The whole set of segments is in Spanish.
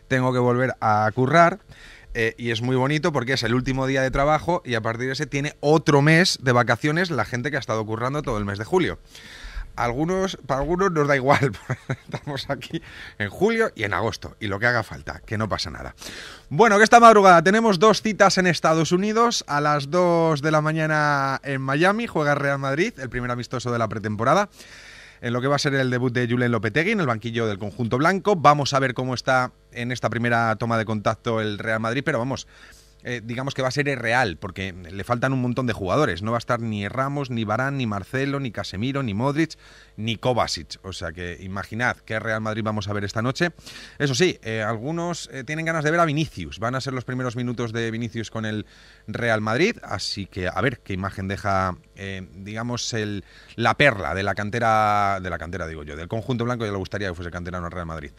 tengo que volver a currar. Y es muy bonito porque es el último día de trabajo y a partir de ese tiene otro mes de vacaciones la gente que ha estado currando todo el mes de julio. Para algunos nos da igual, estamos aquí en julio y en agosto, y lo que haga falta, que no pasa nada. Bueno, que esta madrugada tenemos 2 citas en Estados Unidos. A las 2 de la mañana en Miami juega Real Madrid, el primer amistoso de la pretemporada, en lo que va a ser el debut de Julen Lopetegui en el banquillo del conjunto blanco. Vamos a ver cómo está en esta primera toma de contacto el Real Madrid, pero vamos, digamos que va a ser irreal, porque le faltan un montón de jugadores. No va a estar ni Ramos, ni Varane, ni Marcelo, ni Casemiro, ni Modric, ni Kovacic. O sea que imaginad qué Real Madrid vamos a ver esta noche. Eso sí, algunos tienen ganas de ver a Vinicius. Van a ser los primeros minutos de Vinicius con el Real Madrid, así que a ver qué imagen deja, digamos, la perla de la cantera, digo yo, del conjunto blanco. Ya le gustaría que fuese canterano al Real Madrid.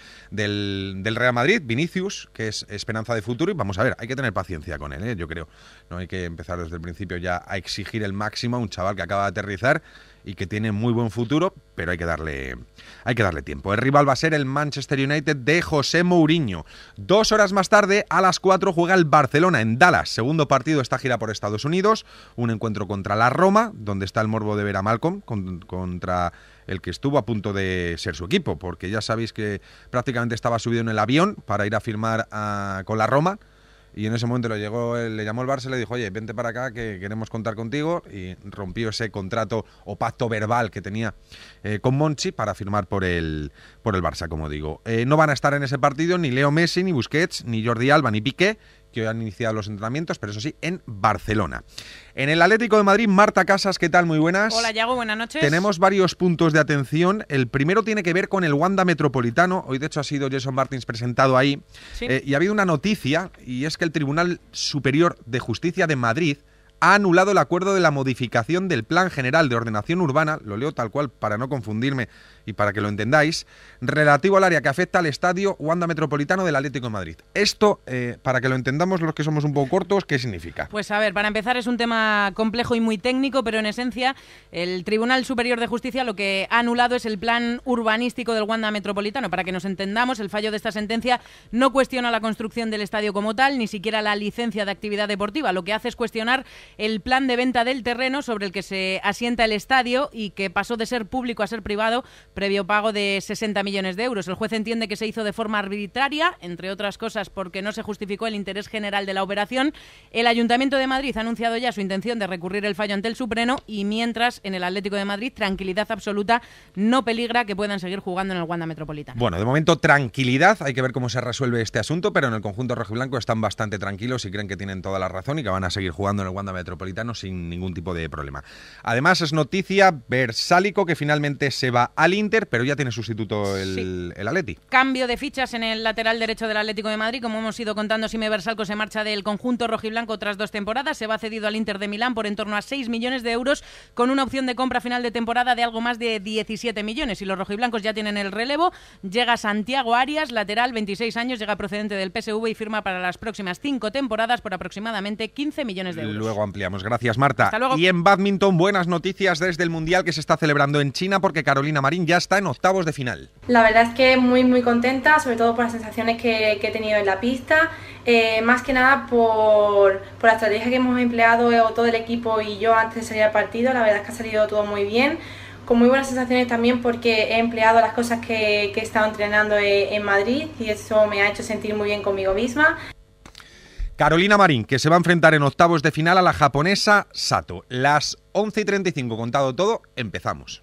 Del Real Madrid, Vinicius, que es esperanza de futuro, y vamos a ver, hay que tener paciencia con él, yo creo. No hay que empezar desde el principio ya a exigir el máximo a un chaval que acaba de aterrizar y que tiene muy buen futuro, pero hay que darle tiempo. El rival va a ser el Manchester United de José Mourinho. 2 horas más tarde, a las 4, juega el Barcelona en Dallas. Segundo partido de esta gira por Estados Unidos. Un encuentro contra la Roma, donde está el morbo de ver a Malcolm, contra el que estuvo a punto de ser su equipo, porque ya sabéis que prácticamente estaba subido en el avión para ir a firmar con la Roma. Y en ese momento le llamó el Barça y le dijo: oye, vente para acá que queremos contar contigo, y rompió ese contrato o pacto verbal que tenía con Monchi para firmar por el Barça, como digo. No van a estar en ese partido ni Leo Messi, ni Busquets, ni Jordi Alba, ni Piqué, que hoy han iniciado los entrenamientos, pero eso sí, en Barcelona. En el Atlético de Madrid, Marta Casas, ¿qué tal? Muy buenas. Hola, Yago, buenas noches. Tenemos varios puntos de atención. El primero tiene que ver con el Wanda Metropolitano. Hoy, de hecho, ha sido Jason Martins presentado ahí. ¿Sí? Y ha habido una noticia, y es que el Tribunal Superior de Justicia de Madrid ha anulado el acuerdo de la modificación del Plan General de Ordenación Urbana, lo leo tal cual para no confundirme y para que lo entendáis, relativo al área que afecta al estadio Wanda Metropolitano del Atlético de Madrid. Esto, para que lo entendamos los que somos un poco cortos, ¿qué significa? Pues a ver, para empezar, es un tema complejo y muy técnico, pero en esencia el Tribunal Superior de Justicia lo que ha anulado es el plan urbanístico del Wanda Metropolitano. Para que nos entendamos, el fallo de esta sentencia no cuestiona la construcción del estadio como tal, ni siquiera la licencia de actividad deportiva. Lo que hace es cuestionar el plan de venta del terreno sobre el que se asienta el estadio y que pasó de ser público a ser privado previo pago de 60 millones de euros. El juez entiende que se hizo de forma arbitraria, entre otras cosas porque no se justificó el interés general de la operación. El Ayuntamiento de Madrid ha anunciado ya su intención de recurrir el fallo ante el Supremo, y mientras, en el Atlético de Madrid, tranquilidad absoluta, no peligra que puedan seguir jugando en el Wanda Metropolitano. Bueno, de momento tranquilidad, hay que ver cómo se resuelve este asunto, pero en el conjunto rojiblanco están bastante tranquilos y creen que tienen toda la razón y que van a seguir jugando en el Wanda Metropolitano sin ningún tipo de problema. Además, es noticia Versálico, que finalmente se va al Inter, pero ya tiene sustituto el Atleti. Cambio de fichas en el lateral derecho del Atlético de Madrid. Como hemos ido contando, Sime Versálico se marcha del conjunto rojiblanco tras 2 temporadas. Se va cedido al Inter de Milán por en torno a 6 millones de euros, con una opción de compra final de temporada de algo más de 17 millones. Y los rojiblancos ya tienen el relevo. Llega Santiago Arias, lateral, 26 años, llega procedente del PSV y firma para las próximas 5 temporadas por aproximadamente 15 millones de euros. Luego ampliamos. Gracias, Marta. Hasta luego. Y en bádminton, buenas noticias desde el Mundial que se está celebrando en China, porque Carolina Marín ya está en octavos de final. La verdad es que muy muy contenta, sobre todo por las sensaciones que he tenido en la pista, más que nada por la estrategia que hemos empleado todo el equipo y yo antes de salir al partido. La verdad es que ha salido todo muy bien, con muy buenas sensaciones también porque he empleado las cosas que he estado entrenando en Madrid, y eso me ha hecho sentir muy bien conmigo misma. Carolina Marín, que se va a enfrentar en octavos de final a la japonesa Sato. Las 11:35, contado todo, empezamos.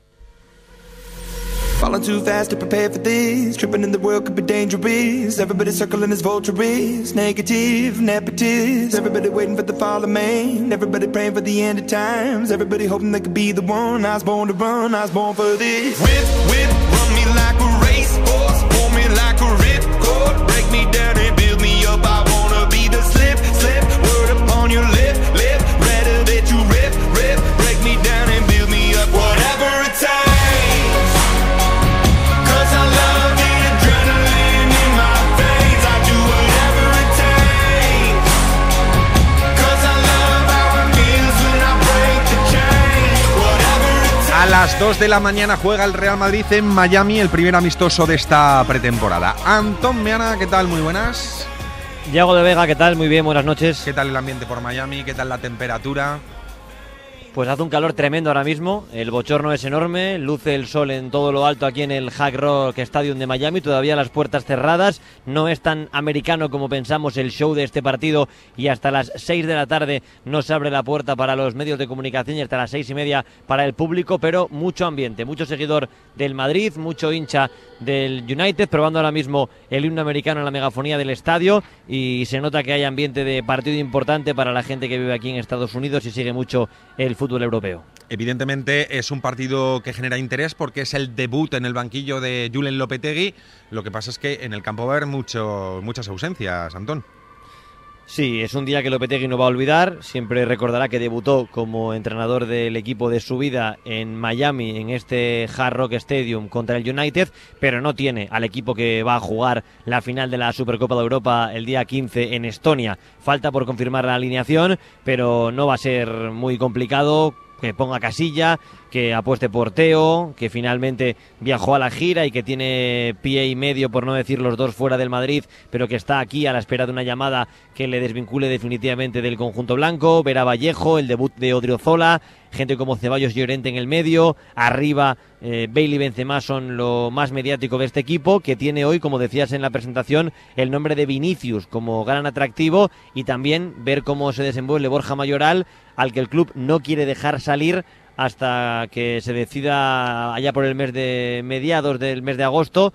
Falling too fast to prepare for this. Tripping in the world could be dangerous. Everybody circling as vultures. Negative, nepotist. Everybody waiting for the fall of man. Everybody praying for the end of times. Everybody hoping they could be the one. I was born to run, I was born for this. Whip, whip, run me like a racehorse. Pull me like a ripcord. Break me down and build me up. I wanna be the slip, slip. Word upon your lip, lip. Rather that you rip, rip. Break me down and build me up. Whatever it takes. A las 2 de la mañana juega el Real Madrid en Miami, el primer amistoso de esta pretemporada. Antón Meana, ¿qué tal? Muy buenas. Yago de Vega, ¿qué tal? Muy bien, buenas noches. ¿Qué tal el ambiente por Miami? ¿Qué tal la temperatura? Pues hace un calor tremendo ahora mismo, el bochorno es enorme, luce el sol en todo lo alto aquí en el Hard Rock Stadium de Miami, todavía las puertas cerradas, no es tan americano como pensamos el show de este partido y hasta las 6 de la tarde no se abre la puerta para los medios de comunicación y hasta las 6:30 para el público, pero mucho ambiente, mucho seguidor del Madrid, mucho hincha del United, probando ahora mismo el himno americano en la megafonía del estadio y se nota que hay ambiente de partido importante para la gente que vive aquí en Estados Unidos y sigue mucho el fútbol europeo. Evidentemente es un partido que genera interés porque es el debut en el banquillo de Julen Lopetegui. Lo que pasa es que en el campo va a haber muchas ausencias, Antón. Sí, es un día que Lopetegui no va a olvidar, siempre recordará que debutó como entrenador del equipo de su vida en Miami, en este Hard Rock Stadium contra el United, pero no tiene al equipo que va a jugar la final de la Supercopa de Europa el día 15 en Estonia. Falta por confirmar la alineación, pero no va a ser muy complicado que ponga Casilla, que apueste por Teo, que finalmente viajó a la gira y que tiene pie y medio, por no decir los dos, fuera del Madrid, pero que está aquí a la espera de una llamada que le desvincule definitivamente del conjunto blanco. Vera Vallejo, el debut de Odriozola, gente como Ceballos y Llorente en el medio, arriba Bailey y Benzema son lo más mediático de este equipo, que tiene hoy, como decías en la presentación, el nombre de Vinicius como gran atractivo, y también ver cómo se desenvuelve Borja Mayoral, al que el club no quiere dejar salir hasta que se decida allá por el mes de mediados del mes de agosto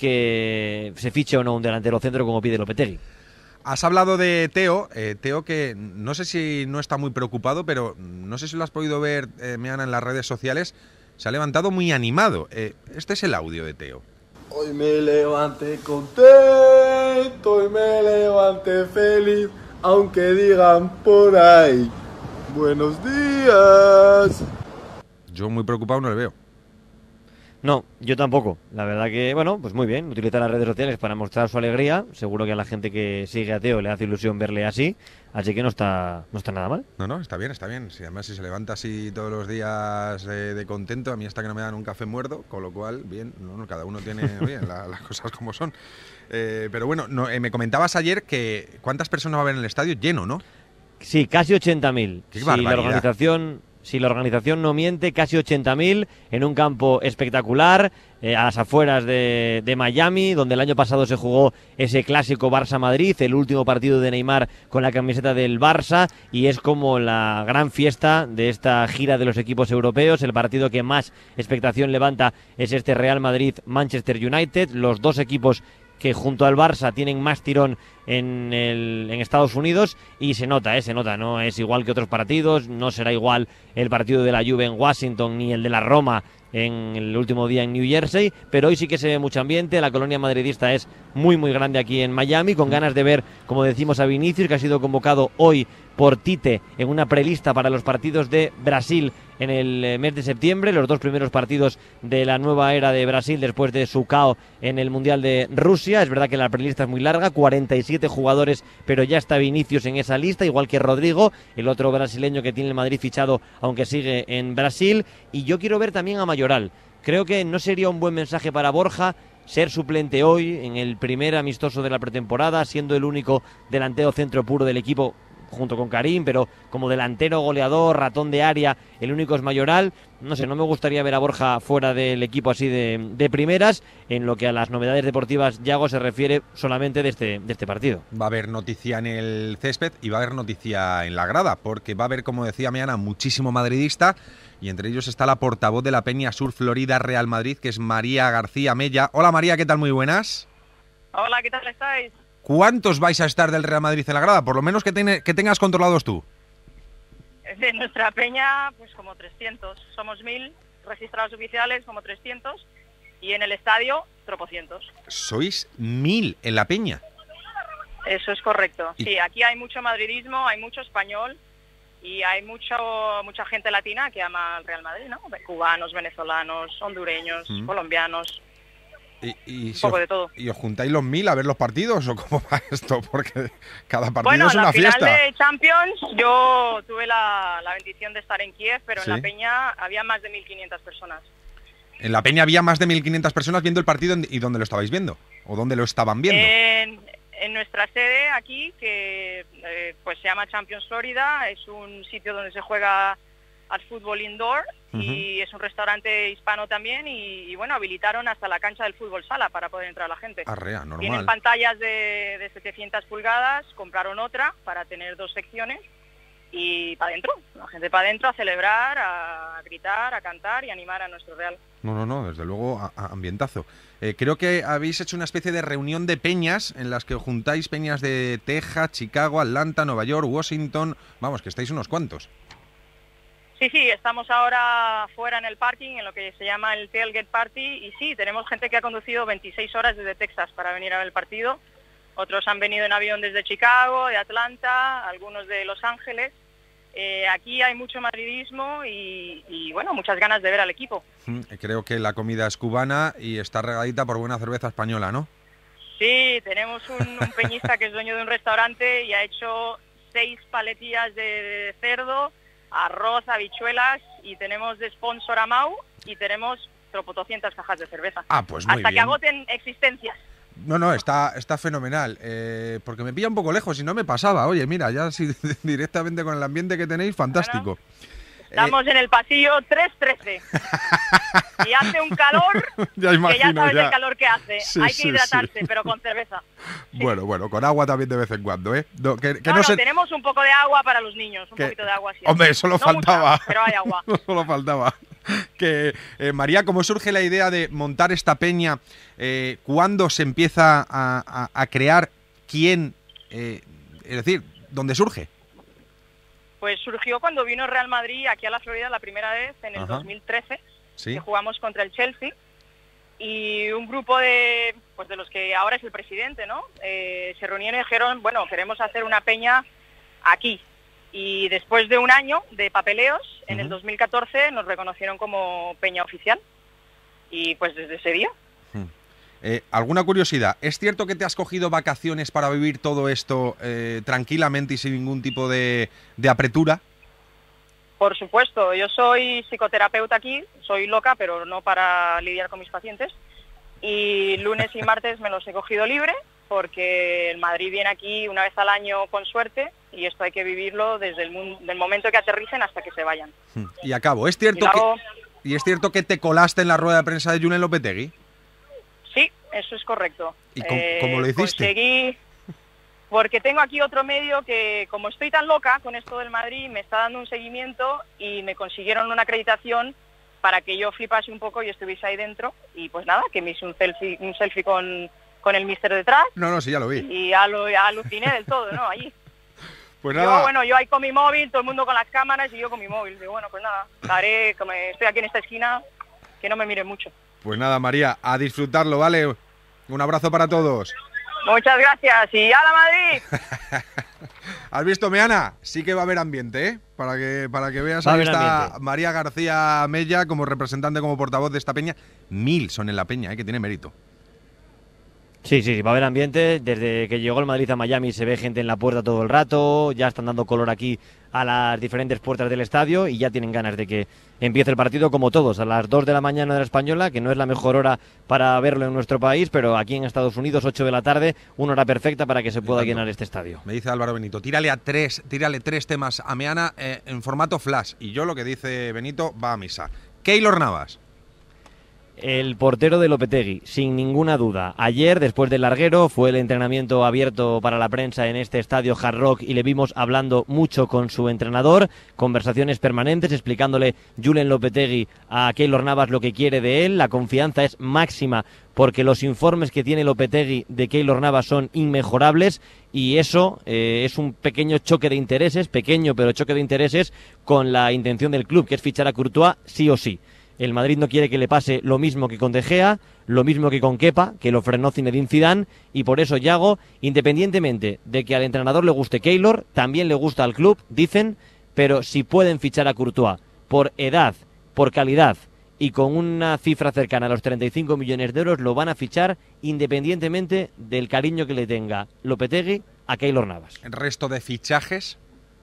que se fiche o no un delantero centro como pide Lopetegui. Has hablado de Teo, Teo que no sé si no está muy preocupado, pero no sé si lo has podido ver, Meana, en las redes sociales, se ha levantado muy animado. Este es el audio de Teo. Hoy me levanté contento, hoy me levanté feliz, aunque digan por ahí, buenos días. Yo muy preocupado no le veo. No, yo tampoco. La verdad que, bueno, pues muy bien, utilizar las redes sociales para mostrar su alegría. Seguro que a la gente que sigue a Teo le hace ilusión verle así, así que no está nada mal. No, está bien, está bien. Si además si se levanta así todos los días de contento, a mí hasta que no me dan un café muerdo, con lo cual, bien, cada uno tiene bien, las cosas como son. Pero bueno, me comentabas ayer que ¿cuántas personas va a haber en el estadio? Lleno, ¿no? Sí, casi 80.000. ¡Qué barbaridad! Si la organización no miente, casi 80.000 en un campo espectacular, a las afueras de Miami, donde el año pasado se jugó ese clásico Barça-Madrid, el último partido de Neymar con la camiseta del Barça, y es como la gran fiesta de esta gira de los equipos europeos. El partido que más expectación levanta es este Real Madrid-Manchester United, los dos equipos que junto al Barça tienen más tirón en Estados Unidos, y se nota, no es igual que otros partidos, no será igual el partido de la Juve en Washington ni el de la Roma en el último día en New Jersey, pero hoy sí que se ve mucho ambiente. La colonia madridista es muy muy grande aquí en Miami, con ganas de ver, como decimos, a Vinicius, que ha sido convocado hoy por Tite en una prelista para los partidos de Brasil en el mes de septiembre, los dos primeros partidos de la nueva era de Brasil después de su KO en el Mundial de Rusia. Es verdad que la prelista es muy larga, 47 jugadores, pero ya está Vinicius en esa lista, igual que Rodrigo, el otro brasileño que tiene el Madrid fichado, aunque sigue en Brasil. Y yo quiero ver también a Mayoral. Creo que no sería un buen mensaje para Borja ser suplente hoy en el primer amistoso de la pretemporada, siendo el único delantero centro puro del equipo, junto con Karim, pero como delantero goleador, ratón de área, el único es Mayoral. No sé, no me gustaría ver a Borja fuera del equipo así de primeras. En lo que a las novedades deportivas, Yago, se refiere solamente de este partido. Va a haber noticia en el césped y va a haber noticia en la grada, porque va a haber, como decía Meana, muchísimo madridista, y entre ellos está la portavoz de la Peña Sur Florida Real Madrid, que es María García Mella. Hola María, ¿qué tal? Muy buenas. Hola, ¿qué tal estáis? ¿Cuántos vais a estar del Real Madrid en la grada? Por lo menos que tengas controlados tú. De nuestra peña, pues como 300. Somos 1000 registrados oficiales, como 300. Y en el estadio, tropocientos. ¿Sois 1000 en la peña? Eso es correcto. Sí, aquí hay mucho madridismo, hay mucho español y hay mucha gente latina que ama al Real Madrid, ¿no? Cubanos, venezolanos, hondureños, colombianos. Y un poco de todo. ¿Y os juntáis los 1000 a ver los partidos o cómo va esto? Porque cada partido Bueno, es una en la fiesta. final de Champions yo tuve la bendición de estar en Kiev, pero Sí. en la Peña había más de 1.500 personas. En la Peña había más de 1.500 personas viendo el partido. ¿Y dónde lo estabais viendo? ¿O dónde lo estaban viendo? En nuestra sede aquí, que pues se llama Champions Florida, es un sitio donde se juega al fútbol indoor y es un restaurante hispano también y bueno, habilitaron hasta la cancha del fútbol sala para poder entrar la gente. Arrea, normal. Tienen pantallas de 700 pulgadas, compraron otra para tener 2 secciones y para adentro, la gente para adentro a celebrar, a gritar, a cantar y animar a nuestro Real. No, desde luego ambientazo. Creo que habéis hecho una especie de reunión de peñas en las que os juntáis peñas de Texas, Chicago, Atlanta, Nueva York, Washington. Vamos, que estáis unos cuantos. Sí, estamos ahora fuera en el parking, en lo que se llama el Tailgate Party, y sí, tenemos gente que ha conducido 26 horas desde Texas para venir a ver el partido. Otros han venido en avión desde Chicago, de Atlanta, algunos de Los Ángeles. Aquí hay mucho madridismo y bueno, muchas ganas de ver al equipo. Creo que la comida es cubana y está regadita por buena cerveza española, ¿no? Sí, tenemos un peñista que es dueño de un restaurante y ha hecho 6 paletillas de cerdo, arroz, habichuelas, y tenemos de sponsor a Mau y tenemos 200 cajas de cerveza. Ah, pues muy hasta bien. que agoten existencias. No, está fenomenal. Porque me pilla un poco lejos y no me pasaba. Oye, mira, ya si, directamente con el ambiente que tenéis, fantástico. Estamos en el pasillo 313 y hace un calor Ya imagino, que ya sabes ya. el calor que hace. Sí, Hay que sí, hidratarse, sí. pero con cerveza. Bueno, con agua también de vez en cuando, ¿eh? No, que No, no se... tenemos un poco de agua para los niños, un Que- poquito de agua. Sí. Hombre, solo No faltaba. mucha, pero hay agua. Solo faltaba. Que, María, ¿cómo surge la idea de montar esta peña? ¿Cuándo se empieza a crear? ¿Quién? Es decir, ¿dónde surge? Pues surgió cuando vino Real Madrid aquí a la Florida la primera vez, en el Ajá. 2013, Sí. que jugamos contra el Chelsea, y un grupo de los que ahora es el presidente, ¿no? Se reunieron y dijeron, bueno, queremos hacer una peña aquí. Y después de un año de papeleos, en el 2014 nos reconocieron como peña oficial. Y pues desde ese día. ¿Alguna curiosidad? ¿Es cierto que te has cogido vacaciones para vivir todo esto tranquilamente y sin ningún tipo de apretura? Por supuesto, yo soy psicoterapeuta aquí, soy loca, pero no para lidiar con mis pacientes. Y lunes y martes me los he cogido libre, porque el Madrid viene aquí una vez al año con suerte, y esto hay que vivirlo desde el momento que aterricen hasta que se vayan. Y acabo, ¿es cierto, Y ¿es cierto que te colaste en la rueda de prensa de Julen Lopetegui? Sí, eso es correcto. ¿Y cómo lo hiciste? Conseguí, porque tengo aquí otro medio que, como estoy tan loca con esto del Madrid, me está dando un seguimiento y me consiguieron una acreditación para que yo flipase un poco y estuviese ahí dentro. Y pues nada, que me hice un selfie con el míster detrás. No, sí, ya lo vi. Y aluciné del todo, ¿no? Allí. Pues nada. Yo ahí con mi móvil, todo el mundo con las cámaras y yo con mi móvil. Digo, bueno, pues nada, haré, como estoy aquí en esta esquina, que no me miren mucho. Pues nada, María, a disfrutarlo, ¿vale? Un abrazo para todos. Muchas gracias y ¡a la Madrid! ¿Has visto, Meana? Sí que va a haber ambiente, ¿eh? Para que veas, Va a ahí haber está ambiente. María García Mella como representante, como portavoz de esta peña. 1000 son en la peña, que tiene mérito. Sí, va a haber ambiente. Desde que llegó el Madrid a Miami se ve gente en la puerta todo el rato. Ya están dando color aquí a las diferentes puertas del estadio y ya tienen ganas de que empiece el partido como todos, a las 2 de la mañana de la Española, que no es la mejor hora para verlo en nuestro país, pero aquí en Estados Unidos, 8 de la tarde, una hora perfecta para que se pueda llenar este estadio. Me dice Álvaro Benito, tírale tres temas a Meana en formato flash. Y yo, lo que dice Benito, va a misa. Keylor Navas. El portero de Lopetegui, sin ninguna duda. Ayer, después del larguero, fue el entrenamiento abierto para la prensa en este estadio Hard Rock y le vimos hablando mucho con su entrenador, conversaciones permanentes, explicándole Julen Lopetegui a Keylor Navas lo que quiere de él. La confianza es máxima porque los informes que tiene Lopetegui de Keylor Navas son inmejorables y eso es un pequeño choque de intereses, pequeño pero choque de intereses con la intención del club, que es fichar a Courtois sí o sí. El Madrid no quiere que le pase lo mismo que con De Gea, lo mismo que con Kepa, que lo frenó Zinedine Zidane, y por eso Yago, independientemente de que al entrenador le guste Keylor, también le gusta al club, dicen, pero si pueden fichar a Courtois por edad, por calidad y con una cifra cercana a los 35 millones de euros lo van a fichar independientemente del cariño que le tenga Lopetegui a Keylor Navas. ¿El resto de fichajes?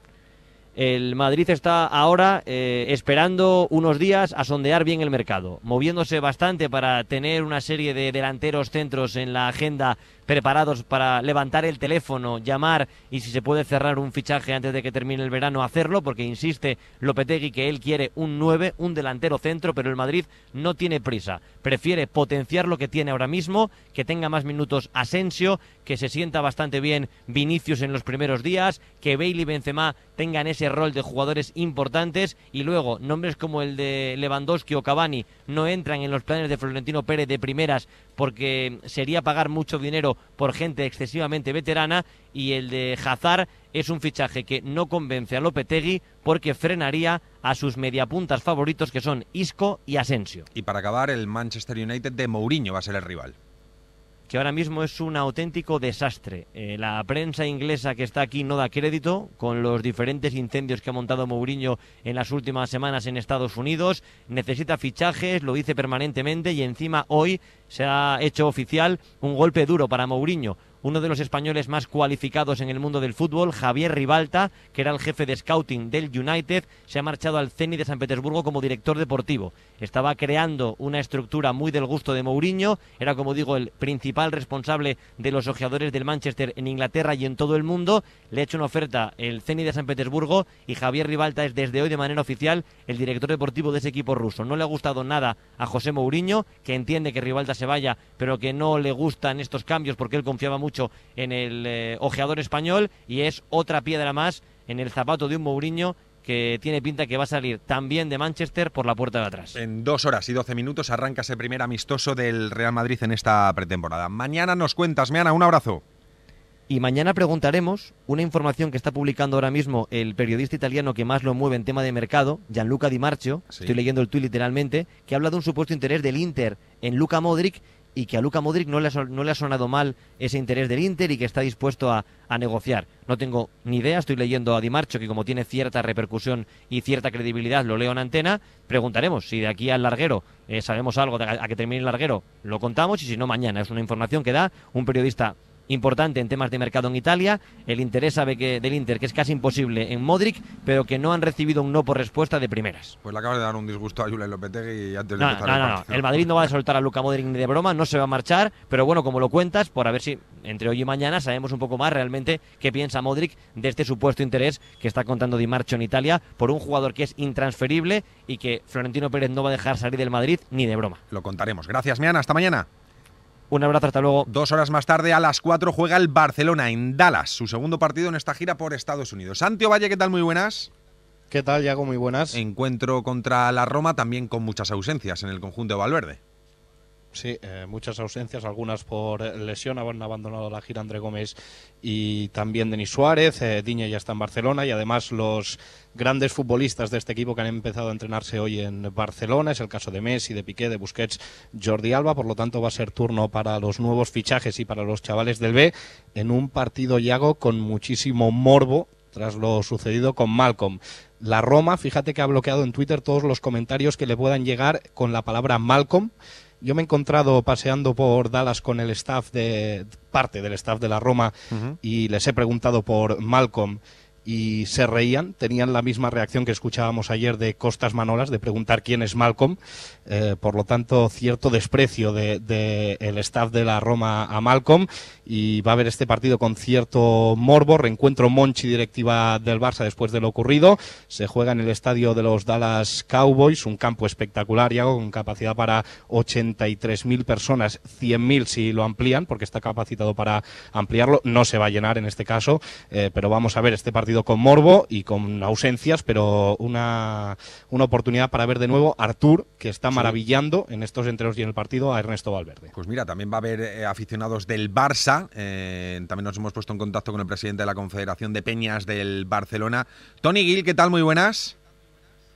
El Madrid está ahora esperando unos días a sondear bien el mercado, moviéndose bastante para tener una serie de delanteros centros en la agenda preparados para levantar el teléfono, llamar y si se puede cerrar un fichaje antes de que termine el verano, hacerlo, porque insiste Lopetegui que él quiere un 9, un delantero centro, pero el Madrid no tiene prisa. Prefiere potenciar lo que tiene ahora mismo, que tenga más minutos Asensio, que se sienta bastante bien Vinicius en los primeros días, que Bale y Benzema tengan ese rol de jugadores importantes y luego nombres como el de Lewandowski o Cavani no entran en los planes de Florentino Pérez de primeras porque sería pagar mucho dinero por gente excesivamente veterana, y el de Hazard es un fichaje que no convence a Lopetegui porque frenaría a sus mediapuntas favoritos que son Isco y Asensio. Y para acabar, el Manchester United de Mourinho va a ser el rival. Que ahora mismo es un auténtico desastre. La prensa inglesa que está aquí no da crédito con los diferentes incendios que ha montado Mourinho en las últimas semanas en Estados Unidos. Necesita fichajes, lo dice permanentemente, y encima hoy se ha hecho oficial un golpe duro para Mourinho. Uno de los españoles más cualificados en el mundo del fútbol, Javier Ribalta, que era el jefe de scouting del United, se ha marchado al Zenit de San Petersburgo como director deportivo. Estaba creando una estructura muy del gusto de Mourinho, era, como digo, el principal responsable de los ojeadores del Manchester en Inglaterra y en todo el mundo. Le ha hecho una oferta el Zenit de San Petersburgo y Javier Ribalta es desde hoy de manera oficial el director deportivo de ese equipo ruso. No le ha gustado nada a José Mourinho, que entiende que Ribalta se vaya, pero que no le gustan estos cambios porque él confiaba mucho en el ojeador español, y es otra piedra más en el zapato de un Mourinho que tiene pinta que va a salir también de Manchester por la puerta de atrás. En 2 horas y 12 minutos arranca ese primer amistoso del Real Madrid en esta pretemporada. Mañana nos cuentas, Meana, un abrazo. Y mañana preguntaremos una información que está publicando ahora mismo el periodista italiano que más lo mueve en tema de mercado, Gianluca Di Marcio, sí. Estoy leyendo el tuit literalmente, que habla de un supuesto interés del Inter en Luka Modric, y que a Luka Modric no le ha sonado mal ese interés del Inter y que está dispuesto a negociar. No tengo ni idea, estoy leyendo a Di Marcio, que como tiene cierta repercusión y cierta credibilidad, lo leo en antena. Preguntaremos si de aquí al larguero sabemos algo, a que termine el larguero lo contamos, y si no, mañana. Es una información que da un periodista importante en temas de mercado en Italia. El interés sabe que del Inter, que es casi imposible en Modric, pero que no han recibido un no por respuesta de primeras. Pues le acabas de dar un disgusto a Julen Lopetegui antes de empezar el partido. No. El Madrid no va a soltar a Luka Modric ni de broma, no se va a marchar, pero bueno, como lo cuentas, por a ver si entre hoy y mañana sabemos un poco más realmente qué piensa Modric de este supuesto interés que está contando Di Marcio en Italia por un jugador que es intransferible y que Florentino Pérez no va a dejar salir del Madrid ni de broma. Lo contaremos. Gracias, Meana. Hasta mañana. Un abrazo, hasta luego. 2 horas más tarde, a las 4, juega el Barcelona en Dallas, su segundo partido en esta gira por Estados Unidos. Santi Ovalle, ¿qué tal? Muy buenas. ¿Qué tal, Yago? Muy buenas. Encuentro contra la Roma, también con muchas ausencias en el conjunto de Valverde. Sí, muchas ausencias, algunas por lesión, han abandonado la gira André Gómez y también Denis Suárez. Digne ya está en Barcelona, y además los grandes futbolistas de este equipo que han empezado a entrenarse hoy en Barcelona, es el caso de Messi, de Piqué, de Busquets, Jordi Alba. Por lo tanto, va a ser turno para los nuevos fichajes y para los chavales del B en un partido, Yago, con muchísimo morbo tras lo sucedido con Malcolm. La Roma, fíjate que ha bloqueado en Twitter todos los comentarios que le puedan llegar con la palabra Malcolm. Yo me he encontrado paseando por Dallas con el staff parte del staff de la Roma, y les he preguntado por Malcolm y se reían, tenían la misma reacción que escuchábamos ayer de Costas Manolas, de preguntar quién es Malcolm. Por lo tanto, cierto desprecio de el staff de la Roma a Malcolm, y va a haber este partido con cierto morbo. Reencuentro Monchi, directiva del Barça, después de lo ocurrido. Se juega en el estadio de los Dallas Cowboys, un campo espectacular, Yago, con capacidad para 83.000 personas, 100.000 si lo amplían, porque está capacitado para ampliarlo. No se va a llenar en este caso, pero vamos a ver este partido con morbo y con ausencias, pero una oportunidad para ver de nuevo a Artur, que está maravillando en estos entrenos y en el partido a Ernesto Valverde. Pues mira, también va a haber aficionados del Barça. También nos hemos puesto en contacto con el presidente de la Confederación de Peñas del Barcelona, Toni Gil. ¿Qué tal? Muy buenas.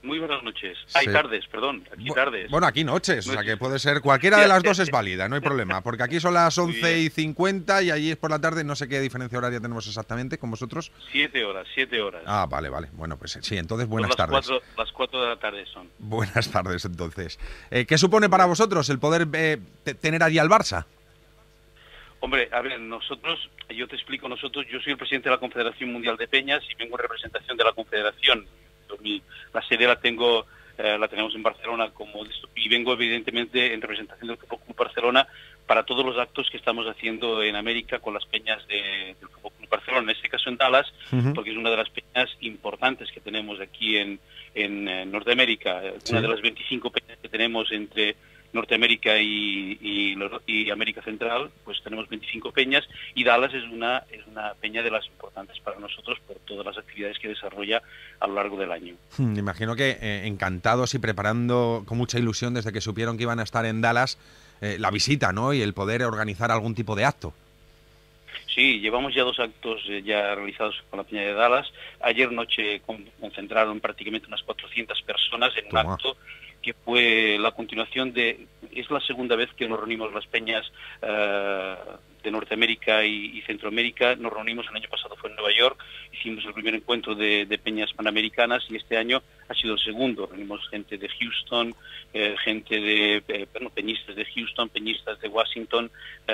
Muy buenas noches. Sí. Tardes, perdón. Aquí tardes. Bueno, aquí noches, o sea que puede ser cualquiera de las dos es válida, no hay problema. Porque aquí son las 11:50 y allí es por la tarde, no sé qué diferencia horaria tenemos exactamente con vosotros. 7 horas. Ah, vale. Bueno, pues sí, entonces buenas tardes. Las 4 de la tarde son. Buenas tardes, entonces. ¿Qué supone para vosotros el poder tener allí al Barça? Hombre, a ver, yo te explico, yo soy el presidente de la Confederación Mundial de Peñas y vengo en representación de la Confederación. La sede la tenemos en Barcelona y vengo evidentemente en representación del Fútbol Club Barcelona para todos los actos que estamos haciendo en América con las peñas del Fútbol Club Barcelona, en este caso en Dallas, porque es una de las peñas importantes que tenemos aquí en Norteamérica, una de las 25 peñas que tenemos entre Norteamérica y América Central, pues tenemos 25 peñas y Dallas es una peña de las importantes para nosotros por todas las actividades que desarrolla a lo largo del año. Me imagino que encantados y preparando con mucha ilusión desde que supieron que iban a estar en Dallas la visita, ¿no? Y el poder organizar algún tipo de acto. Sí, llevamos ya 2 actos ya realizados con la Peña de Dallas. Ayer noche concentraron prácticamente unas 400 personas en un acto que fue la continuación es la segunda vez que nos reunimos las peñas de Norteamérica y Centroamérica. Nos reunimos, el año pasado fue en Nueva York, hicimos el primer encuentro de peñas panamericanas y este año ha sido el segundo. Reunimos gente de Houston, peñistas de Houston, peñistas de Washington,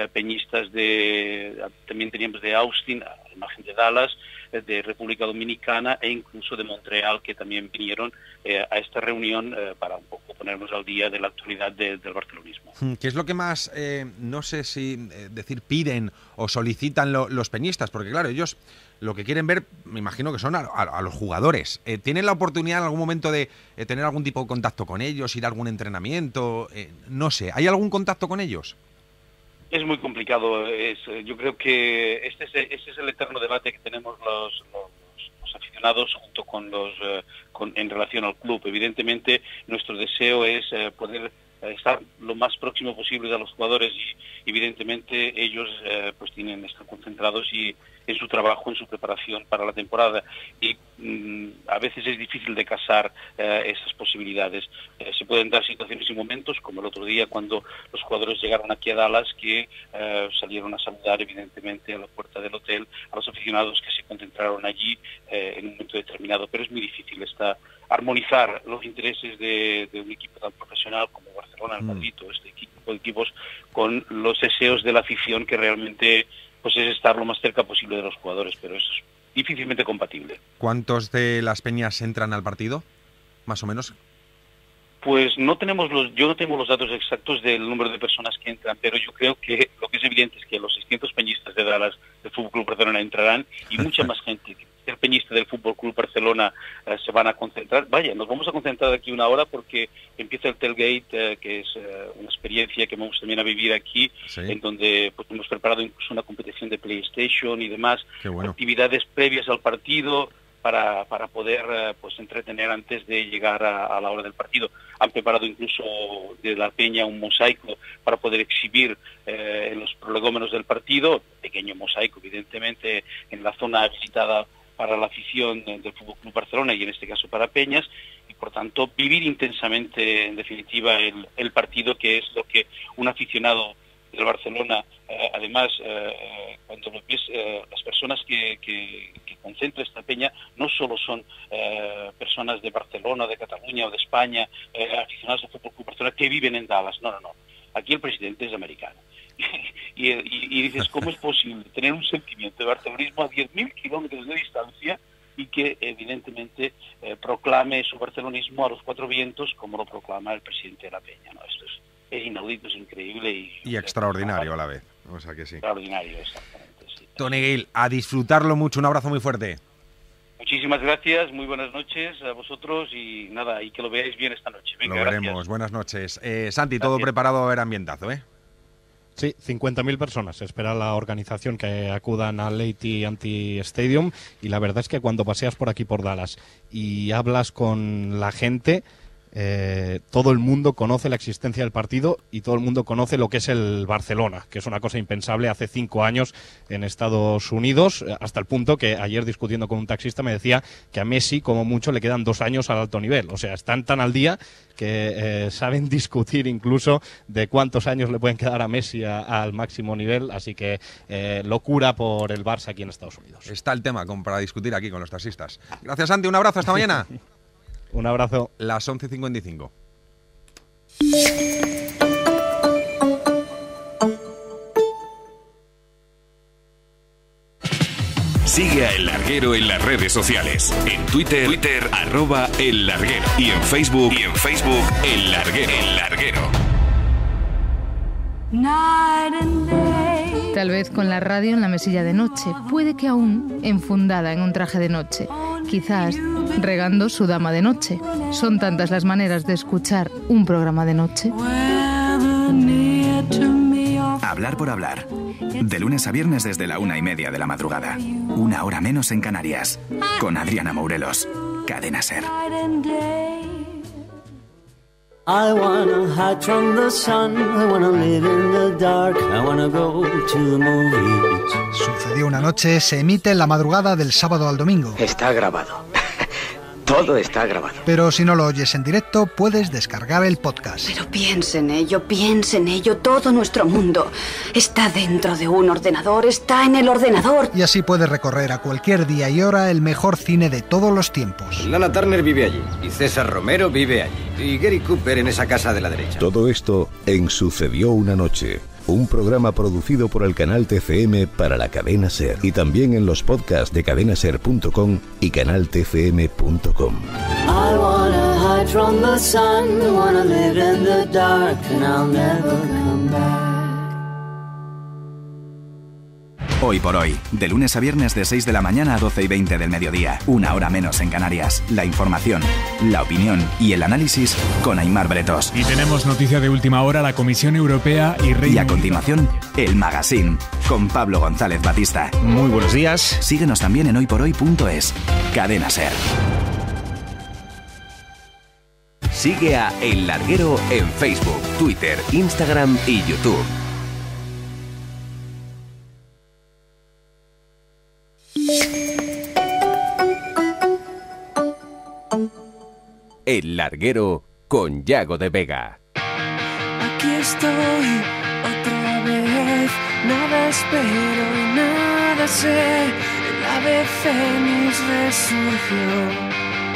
también teníamos de Austin, al margen de Dallas, de República Dominicana e incluso de Montreal, que también vinieron a esta reunión para un poco ponernos al día de la actualidad del barcelonismo. ¿Qué es lo que más, no sé si decir, piden o solicitan los peñistas? Porque claro, ellos lo que quieren ver, me imagino que son a los jugadores. ¿Tienen la oportunidad en algún momento de tener algún tipo de contacto con ellos, ir a algún entrenamiento? No sé, ¿hay algún contacto con ellos? Es muy complicado. Yo creo que este es el eterno debate que tenemos los aficionados junto con en relación al club. Evidentemente, nuestro deseo es poder estar lo más próximo posible a los jugadores y evidentemente ellos pues están concentrados en su trabajo, en su preparación para la temporada y a veces es difícil de casar esas posibilidades. Se pueden dar situaciones y momentos como el otro día cuando los jugadores llegaron aquí a Dallas que salieron a saludar evidentemente a la puerta del hotel a los aficionados que se concentraron allí en un momento determinado, pero es muy difícil armonizar los intereses de un equipo tan profesional como Barcelona, el Madrid, o este tipo de equipos con los deseos de la afición que realmente pues es estar lo más cerca posible de los jugadores, pero es difícilmente compatible. ¿Cuántos de las peñas entran al partido, más o menos? Pues yo no tengo los datos exactos del número de personas que entran, pero yo creo que lo que es evidente es que los 600 peñistas de Dallas del Fútbol Club Barcelona entrarán y mucha más gente que el peñista del Fútbol Club Barcelona se van a concentrar. Vaya, nos vamos a concentrar aquí una hora porque empieza el tailgate, que es una experiencia que vamos también a vivir aquí, en donde pues, hemos preparado incluso una competición de PlayStation y demás, actividades previas al partido para poder pues entretener antes de llegar a la hora del partido. Han preparado incluso de la peña un mosaico para poder exhibir en los prolegómenos del partido, pequeño mosaico evidentemente en la zona habilitada para la afición del Fútbol Club Barcelona y en este caso para peñas, y por tanto vivir intensamente en definitiva el partido, que es lo que un aficionado del Barcelona, además cuando lo ves, las personas que concentra esta peña no solo son personas de Barcelona, de Cataluña o de España, aficionados al Fútbol Club Barcelona que viven en Dallas, no, aquí el presidente es americano. Y dices, ¿cómo es posible tener un sentimiento de barcelonismo a 10.000 kilómetros de distancia y que evidentemente proclame su barcelonismo a los 4 vientos como lo proclama el presidente de la Peña? ¿No? Esto es inaudito, es increíble y extraordinario a la vez. O sea que sí. Extraordinario, exactamente. Sí. Tony Gill, a disfrutarlo mucho. Un abrazo muy fuerte. Muchísimas gracias, muy buenas noches a vosotros y nada, y que lo veáis bien esta noche. Venga, lo veremos, gracias. Buenas noches. Santi, todo preparado a ver ambientazo, ¿eh? Sí, 50.000 personas. Espera la organización que acudan al AT&T Stadium y la verdad es que cuando paseas por aquí por Dallas y hablas con la gente, todo el mundo conoce la existencia del partido y todo el mundo conoce lo que es el Barcelona, que es una cosa impensable hace 5 años en Estados Unidos, hasta el punto que ayer discutiendo con un taxista me decía que a Messi como mucho le quedan 2 años al alto nivel. O sea, están tan al día que saben discutir incluso de cuántos años le pueden quedar a Messi al máximo nivel, así que locura por el Barça aquí en Estados Unidos. Está el tema para discutir aquí con los taxistas. Gracias, Santi, un abrazo, hasta mañana. Un abrazo. Las 11:55. Sigue a El Larguero en las redes sociales. En Twitter @El Larguero. Y en Facebook El Larguero. El Larguero. Tal vez con la radio en la mesilla de noche, puede que aún enfundada en un traje de noche, quizás regando su dama de noche. Son tantas las maneras de escuchar un programa de noche. Hablar por hablar. De lunes a viernes desde la 1:30 de la madrugada. 1 hora menos en Canarias. Con Adriana Mourelos. Cadena SER. I wanna hide from the sun, I wanna live in the dark, I wanna go to the movies. Sucedió una noche se emite en la madrugada del sábado al domingo. Está grabado. Todo está grabado. Pero si no lo oyes en directo, puedes descargar el podcast. Pero piensa en ello, todo nuestro mundo está dentro de un ordenador, está en el ordenador. Y así puedes recorrer a cualquier día y hora el mejor cine de todos los tiempos. Lana Turner vive allí, y César Romero vive allí, y Gary Cooper en esa casa de la derecha. Todo esto en Sucedió una noche. Un programa producido por el canal TCM para la cadena SER y también en los podcasts de cadenaser.com y canaltcm.com. I wanna hide from the sun, I wanna live in the dark, and I'll never come back. Hoy por hoy, de lunes a viernes de 6 de la mañana a 12:20 del mediodía, 1 hora menos en Canarias. La información, la opinión y el análisis con Aimar Bretos. Y tenemos noticia de última hora, la Comisión Europea y Reino Y a continuación, el Magazine, con Pablo González Batista. Muy buenos días. Síguenos también en hoyporhoy.es. Cadena SER. Sigue a El Larguero en Facebook, Twitter, Instagram y YouTube. El Larguero con Yago de Vega. Aquí estoy otra vez, nada espero y nada sé, el ave fénix resurgió.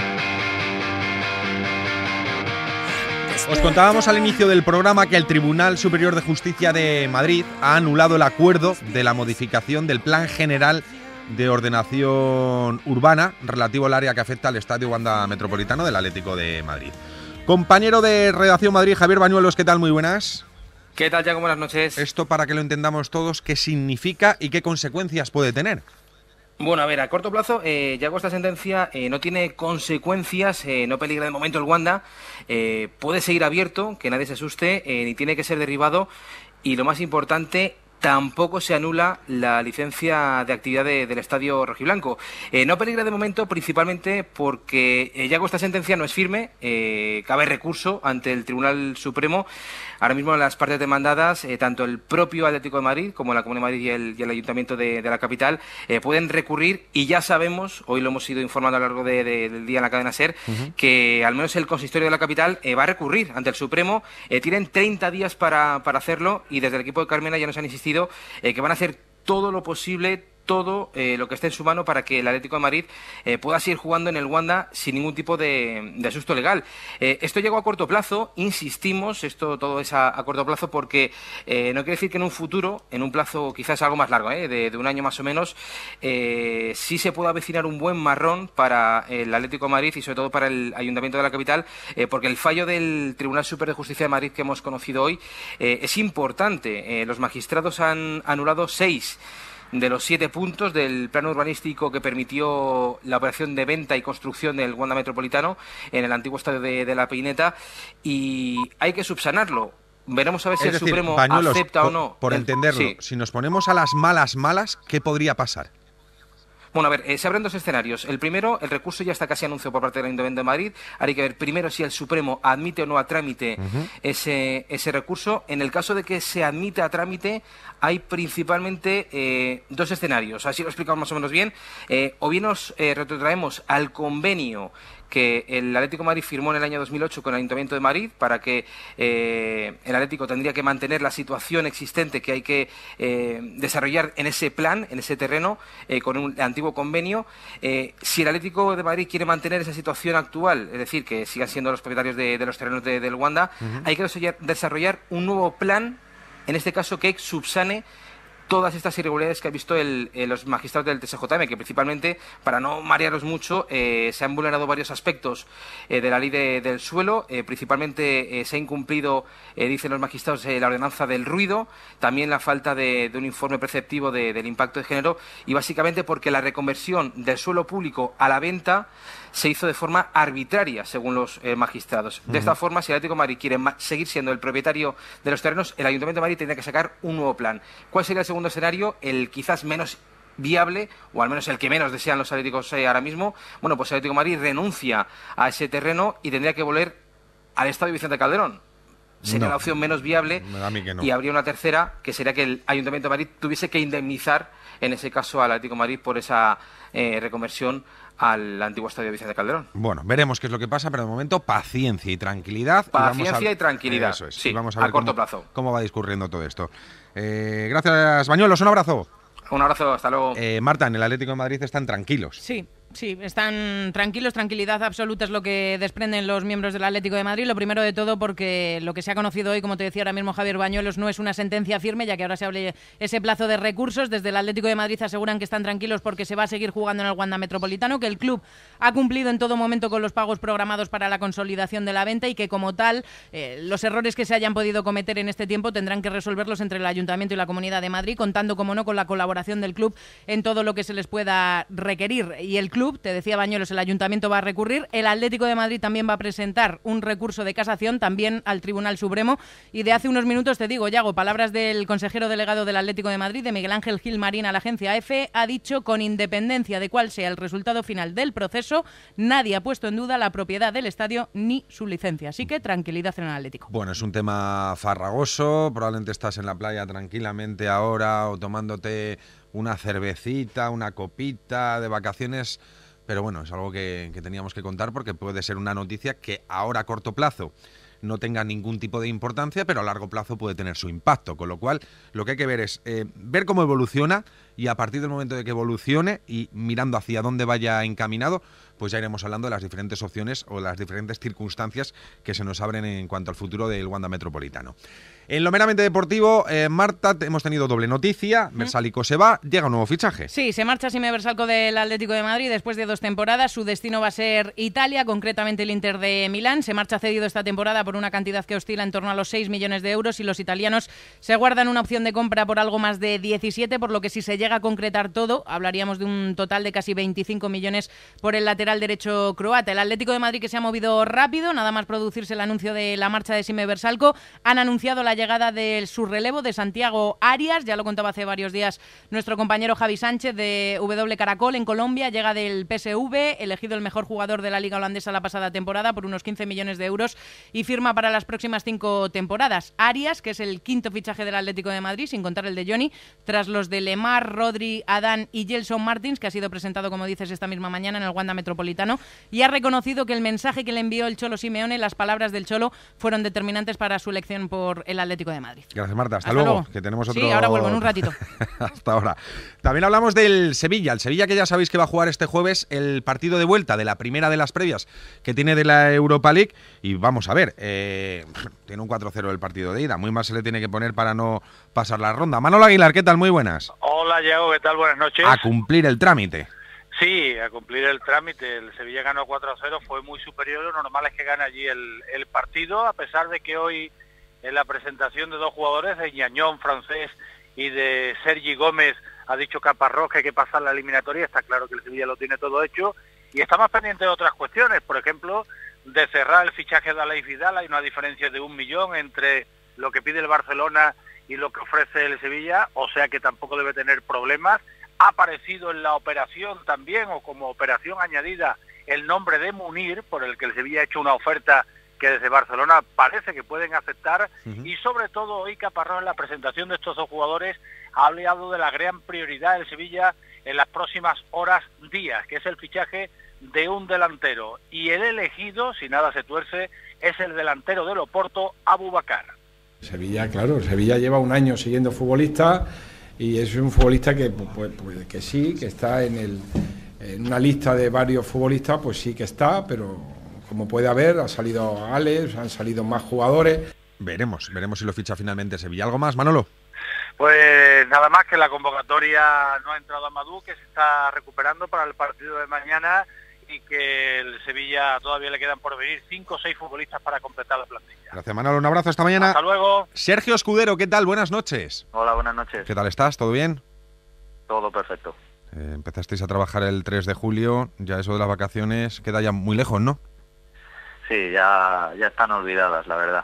Os contábamos al inicio del programa que el Tribunal Superior de Justicia de Madrid ha anulado el acuerdo de la modificación del Plan General de Ordenación Urbana relativo al área que afecta al Estadio Wanda Metropolitano del Atlético de Madrid. Compañero de Redacción Madrid, Javier Bañuelos, ¿qué tal? Muy buenas. ¿Qué tal, Yago? Buenas noches. Esto, para que lo entendamos todos, ¿qué significa y qué consecuencias puede tener? Bueno, a ver, a corto plazo, Yago, esta sentencia no tiene consecuencias, no peligra de momento el Wanda, puede seguir abierto, que nadie se asuste, ni tiene que ser derribado, y lo más importante, tampoco se anula la licencia de actividad del Estadio Rojiblanco. No peligra de momento principalmente porque Yago, esta sentencia no es firme, cabe recurso ante el Tribunal Supremo. Ahora mismo las partes demandadas, tanto el propio Atlético de Madrid como la Comunidad de Madrid y el Ayuntamiento de la capital, pueden recurrir, y ya sabemos, hoy lo hemos ido informando a lo largo del día en la cadena SER, que al menos el consistorio de la capital va a recurrir ante el Supremo. Tienen 30 días para hacerlo, y desde el equipo de Carmena ya nos han insistido que van a hacer todo lo posible, todo lo que esté en su mano para que el Atlético de Madrid pueda seguir jugando en el Wanda sin ningún tipo de asusto legal. Esto llegó a corto plazo, insistimos, esto todo es a corto plazo porque no quiere decir que en un futuro, en un plazo quizás algo más largo, de un año más o menos, sí se pueda avecinar un buen marrón para el Atlético de Madrid y sobre todo para el Ayuntamiento de la capital, porque el fallo del Tribunal Superior de Justicia de Madrid que hemos conocido hoy es importante. Los magistrados han anulado 6 de los 7 puntos del plan urbanístico que permitió la operación de venta y construcción del Wanda Metropolitano en el antiguo estadio de La Peineta, y hay que subsanarlo. Veremos a ver si el Supremo acepta o no. Por entenderlo, sí. Si nos ponemos a las malas, ¿qué podría pasar? Bueno, a ver, se abren dos escenarios. El primero, el recurso ya está casi anunciado por parte del Ayuntamiento de Madrid. Hay que ver primero si el Supremo admite o no a trámite ese recurso. En el caso de que se admita a trámite, hay principalmente dos escenarios. Así lo explicamos más o menos bien. O bien nos retrotraemos al convenio que el Atlético de Madrid firmó en el año 2008 con el Ayuntamiento de Madrid para que el Atlético tendría que mantener la situación existente que hay que desarrollar en ese plan, en ese terreno, con un antiguo convenio. Si el Atlético de Madrid quiere mantener esa situación actual, es decir, que sigan siendo los propietarios de los terrenos del Wanda, hay que desarrollar un nuevo plan, en este caso que subsane todas estas irregularidades que ha visto los magistrados del TSJM, que principalmente, para no marearos mucho, se han vulnerado varios aspectos de la ley del suelo. Principalmente se ha incumplido, dicen los magistrados, la ordenanza del ruido, también la falta de un informe preceptivo del impacto de género, y básicamente porque la reconversión del suelo público a la venta se hizo de forma arbitraria, según los magistrados. De esta forma, si el Atlético de Madrid quiere seguir siendo el propietario de los terrenos, el Ayuntamiento de Madrid tendría que sacar un nuevo plan. ¿Cuál sería el segundo escenario? El quizás menos viable, o al menos el que menos desean los atléticos ahora mismo. Bueno, pues el Atlético de Madrid renuncia a ese terreno y tendría que volver al Estadio Vicente Calderón. Sería la opción menos viable, y habría una tercera, que sería que el Ayuntamiento de Madrid tuviese que indemnizar, en ese caso, al Atlético de Madrid por esa reconversión al antiguo Estadio Vicente Calderón. Bueno, veremos qué es lo que pasa, pero de momento paciencia y tranquilidad. Paciencia y tranquilidad, eso es. Sí, y vamos a ver corto plazo. Cómo va discurriendo todo esto. Gracias, Bañuelos, un abrazo. Un abrazo, hasta luego. Marta, en el Atlético de Madrid están tranquilos. Sí, están tranquilos, tranquilidad absoluta es lo que desprenden los miembros del Atlético de Madrid. Lo primero de todo porque lo que se ha conocido hoy, como te decía ahora mismo Javier Bañuelos, no es una sentencia firme, ya que ahora se abre ese plazo de recursos. Desde el Atlético de Madrid aseguran que están tranquilos porque se va a seguir jugando en el Wanda Metropolitano, que el club ha cumplido en todo momento con los pagos programados para la consolidación de la venta y que, como tal, los errores que se hayan podido cometer en este tiempo tendrán que resolverlos entre el Ayuntamiento y la Comunidad de Madrid, contando, como no, con la colaboración del club en todo lo que se les pueda requerir. Y el club, te decía Bañuelos, el Ayuntamiento va a recurrir, el Atlético de Madrid también va a presentar un recurso de casación también al Tribunal Supremo. Y de hace unos minutos te digo, Yago, palabras del consejero delegado del Atlético de Madrid, de Miguel Ángel Gil Marín, a la agencia EFE, ha dicho: con independencia de cuál sea el resultado final del proceso, nadie ha puesto en duda la propiedad del estadio ni su licencia. Así que tranquilidad en el Atlético. Bueno, es un tema farragoso, probablemente estás en la playa tranquilamente ahora o tomándote una cervecita, una copita de vacaciones, pero bueno, es algo que teníamos que contar porque puede ser una noticia que ahora a corto plazo no tenga ningún tipo de importancia, pero a largo plazo puede tener su impacto, con lo cual lo que hay que ver es ver cómo evoluciona, y a partir del momento de que evolucione y mirando hacia dónde vaya encaminado, pues ya iremos hablando de las diferentes opciones o las diferentes circunstancias que se nos abren en cuanto al futuro del Wanda Metropolitano. En lo meramente deportivo, Marta, hemos tenido doble noticia. Versálico se va, llega un nuevo fichaje. Sí, se marcha Sime Versálico del Atlético de Madrid después de 2 temporadas. Su destino va a ser Italia, concretamente el Inter de Milán. Se marcha cedido esta temporada por una cantidad que oscila en torno a los 6 millones de euros y los italianos se guardan una opción de compra por algo más de 17, por lo que si se llega a concretar todo, hablaríamos de un total de casi 25 millones por el lateral derecho croata. El Atlético de Madrid, que se ha movido rápido, nada más producirse el anuncio de la marcha de Sime Versálico, han anunciado la llegada de su relevo, de Santiago Arias. Ya lo contaba hace varios días nuestro compañero Javi Sánchez de W Caracol en Colombia. Llega del PSV, elegido el mejor jugador de la liga holandesa la pasada temporada por unos 15 millones de euros y firma para las próximas 5 temporadas. Arias, que es el quinto fichaje del Atlético de Madrid, sin contar el de Johnny, tras los de Lemar, Rodri, Adán y Gelson Martins, que ha sido presentado, como dices, esta misma mañana en el Wanda Metropolitano, y ha reconocido que el mensaje que le envió el Cholo Simeone, las palabras del Cholo, fueron determinantes para su elección por el Atlético de Madrid. Gracias, Marta. Hasta luego, que tenemos otro... Sí, ahora vuelvo en un ratito. Hasta ahora. También hablamos del Sevilla. El Sevilla, que ya sabéis que va a jugar este jueves el partido de vuelta de la primera de las previas que tiene de la Europa League. Y vamos a ver, tiene un 4-0 el partido de ida. Muy mal se le tiene que poner para no pasar la ronda. Manolo Aguilar, ¿qué tal? Muy buenas. Hola, Diego, ¿qué tal? Buenas noches. A cumplir el trámite. Sí, a cumplir el trámite. El Sevilla ganó 4-0, fue muy superior. Lo normal es que gane allí el partido, a pesar de que hoy, en la presentación de 2 jugadores, de Ñañón, francés, y de Sergi Gómez, ha dicho Caparrós que hay que pasar la eliminatoria. Está claro que el Sevilla lo tiene todo hecho y está más pendiente de otras cuestiones, por ejemplo, de cerrar el fichaje de Aleix Vidal. Hay una diferencia de 1 millón entre lo que pide el Barcelona y lo que ofrece el Sevilla, o sea que tampoco debe tener problemas. Ha aparecido en la operación también, o como operación añadida, el nombre de Munir, por el que el Sevilla ha hecho una oferta que desde Barcelona parece que pueden aceptar, y sobre todo hoy Caparrós, en la presentación de estos dos jugadores, ha hablado de la gran prioridad del Sevilla en las próximas horas, días, que es el fichaje de un delantero, y el elegido, si nada se tuerce, es el delantero del Oporto, Abubakar. Sevilla, claro, Sevilla lleva un año siguiendo futbolistas y es un futbolista que, que sí, que está en una lista de varios futbolistas, pues sí que está, pero como puede haber, ha salido Alex, han salido más jugadores. Veremos si lo ficha finalmente Sevilla. ¿Algo más, Manolo? Pues nada más, que la convocatoria no ha entrado a Amadou, que se está recuperando para el partido de mañana, y que el Sevilla todavía le quedan por venir 5 o 6 futbolistas para completar la plantilla. Gracias, Manolo. Un abrazo, hasta mañana. Hasta luego. Sergio Escudero, ¿qué tal? Buenas noches. Hola, buenas noches. ¿Qué tal estás? ¿Todo bien? Todo perfecto. Empezasteis a trabajar el 3 de julio, ya eso de las vacaciones queda ya muy lejos, ¿no? Sí, ya están olvidadas, la verdad.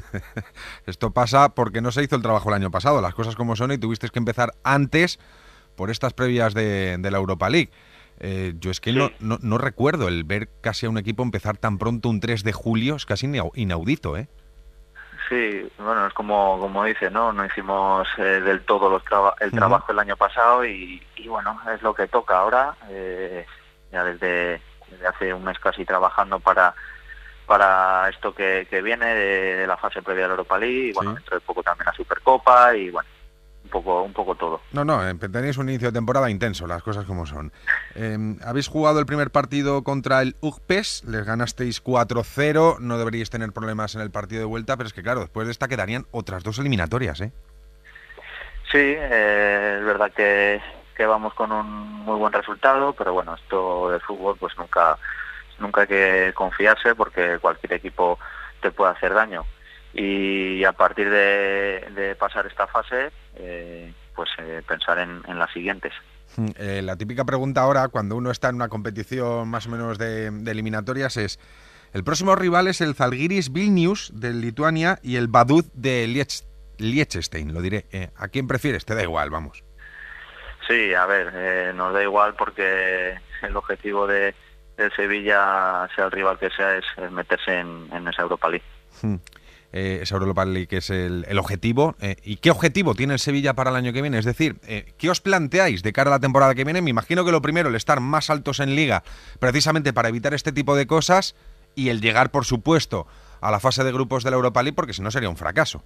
Esto pasa porque no se hizo el trabajo el año pasado, las cosas como son, y tuvisteis que empezar antes por estas previas de la Europa League. Yo es que sí. no recuerdo el ver casi a un equipo empezar tan pronto un 3 de julio, es casi inaudito, ¿eh? Sí, bueno, es como dice, ¿no? No hicimos del todo el trabajo el año pasado y bueno, es lo que toca ahora, ya desde hace un mes casi trabajando para esto que viene de la fase previa de la Europa League, y bueno, dentro de poco también la Supercopa, y bueno, un poco todo. No, tenéis un inicio de temporada intenso, las cosas como son. Habéis jugado el primer partido contra el UGPES, les ganasteis 4-0, no deberíais tener problemas en el partido de vuelta, pero es que claro, después de esta quedarían otras 2 eliminatorias, ¿eh? Sí, es verdad que vamos con un muy buen resultado, pero bueno, esto del fútbol pues nunca hay que confiarse, porque cualquier equipo te puede hacer daño. Y a partir de pasar esta fase, pensar en las siguientes. La típica pregunta ahora, cuando uno está en una competición más o menos de eliminatorias, es: el próximo rival es el Zalgiris Vilnius de Lituania y el Vaduz de Liechtenstein, lo diré. ¿A quién prefieres? Te da igual, vamos. Sí, a ver, nos da igual, porque el objetivo del Sevilla, sea el rival que sea, es meterse en esa Europa League. Esa Europa League que es el objetivo. ¿Y qué objetivo tiene el Sevilla para el año que viene? Es decir, ¿qué os planteáis de cara a la temporada que viene? Me imagino que lo primero, el estar más altos en Liga, precisamente para evitar este tipo de cosas, y el llegar, por supuesto, a la fase de grupos de la Europa League, porque si no sería un fracaso.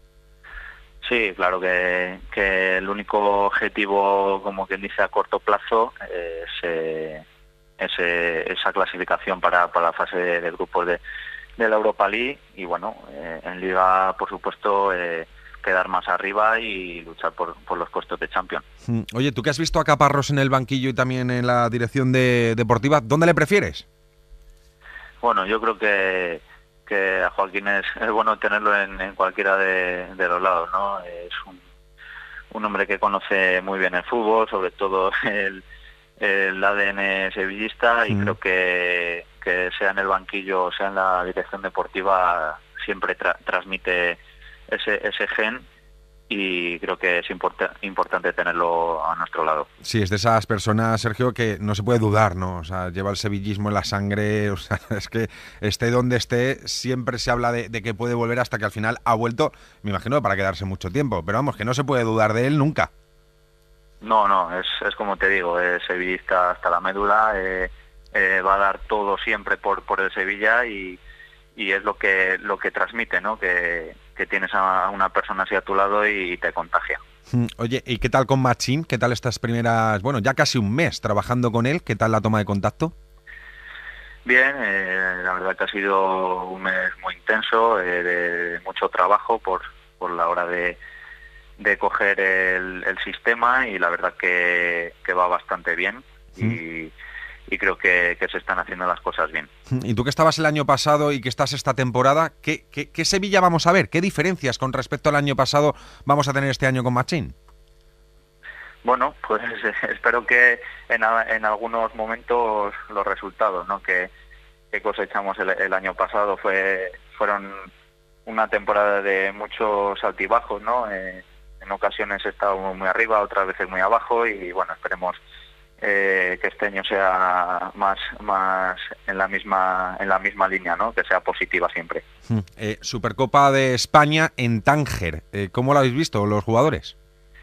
Sí, claro que el único objetivo, como quien dice, a corto plazo es esa clasificación para la fase de grupos de la Europa League, y bueno, en Liga, por supuesto, quedar más arriba y luchar por los puestos de Champions. Oye, tú que has visto a Caparrós en el banquillo y también en la dirección deportiva, ¿dónde le prefieres? Bueno, yo creo que a Joaquín es bueno tenerlo en cualquiera de los lados, ¿no? Es un hombre que conoce muy bien el fútbol, sobre todo el ADN sevillista, y creo que sea en el banquillo o sea en la dirección deportiva, siempre transmite ese gen, y creo que es importante tenerlo a nuestro lado. Sí, es de esas personas, Sergio, que no se puede dudar, ¿no? O sea, lleva el sevillismo en la sangre, o sea, es que esté donde esté, siempre se habla de que puede volver, hasta que al final ha vuelto, me imagino, para quedarse mucho tiempo, pero vamos, que no se puede dudar de él nunca. No, es como te digo, es sevillista hasta la médula, va a dar todo siempre por el Sevilla, y es lo que transmite, ¿no? Que tienes a una persona así a tu lado y te contagia. Oye, ¿y qué tal con Machín? ¿Qué tal estas primeras, bueno, ya casi un mes trabajando con él? ¿Qué tal la toma de contacto? Bien, la verdad que ha sido un mes muy intenso, de mucho trabajo por la hora de coger el sistema, y la verdad que va bastante bien, y creo que se están haciendo las cosas bien. Y tú que estabas el año pasado y que estás esta temporada, ¿qué Sevilla vamos a ver? ¿Qué diferencias con respecto al año pasado vamos a tener este año con Machín? Bueno, pues espero que en algunos momentos los resultados, ¿no? que cosechamos el año pasado fueron una temporada de muchos altibajos, ¿no? en ocasiones he estado muy arriba, otras veces muy abajo, y bueno, esperemos que este año sea más en la misma línea, ¿no? Que sea positiva siempre. Supercopa de España en Tánger, ¿cómo lo habéis visto los jugadores?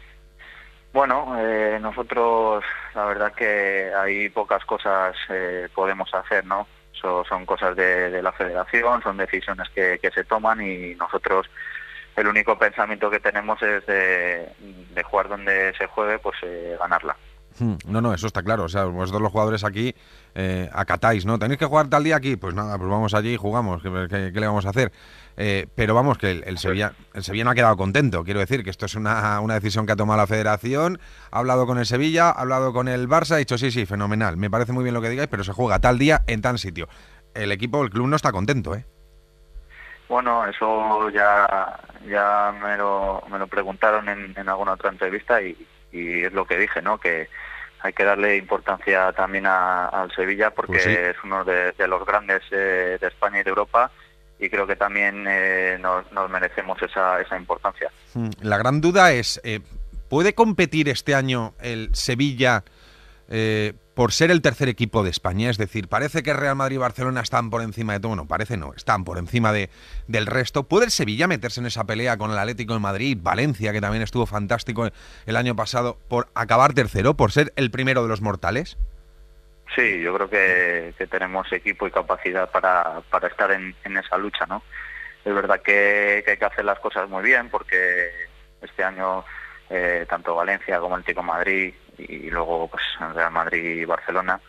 Bueno, nosotros la verdad que hay pocas cosas podemos hacer, ¿no? Son cosas de la federación, son decisiones que se toman, y nosotros el único pensamiento que tenemos es de jugar donde se juegue, pues ganarla. No, eso está claro. O sea, vosotros los jugadores aquí acatáis, ¿no? ¿Tenéis que jugar tal día aquí? Pues nada, pues vamos allí y jugamos. ¿Qué le vamos a hacer? Pero vamos, que el Sevilla no ha quedado contento. Quiero decir que esto es una decisión que ha tomado la Federación. Ha hablado con el Sevilla, ha hablado con el Barça, ha dicho sí, fenomenal. Me parece muy bien lo que digáis, pero se juega tal día en tal sitio. El club no está contento, ¿eh? Bueno, eso ya me lo preguntaron en alguna otra entrevista, y es lo que dije, ¿no? Que hay que darle importancia también al Sevilla, porque pues sí, es uno de los grandes de España y de Europa, y creo que también nos merecemos esa importancia. La gran duda es, ¿puede competir este año el Sevilla por ser el tercer equipo de España? Es decir, parece que Real Madrid y Barcelona están por encima de todo. No, parece no, están por encima del resto. ¿Puede el Sevilla meterse en esa pelea con el Atlético de Madrid, Valencia, que también estuvo fantástico el año pasado, por acabar tercero, por ser el primero de los mortales? Sí, yo creo que tenemos equipo y capacidad para estar en esa lucha, ¿no? Es verdad que hay que hacer las cosas muy bien, porque este año tanto Valencia como el Atlético de Madrid, y luego pues Real Madrid y Barcelona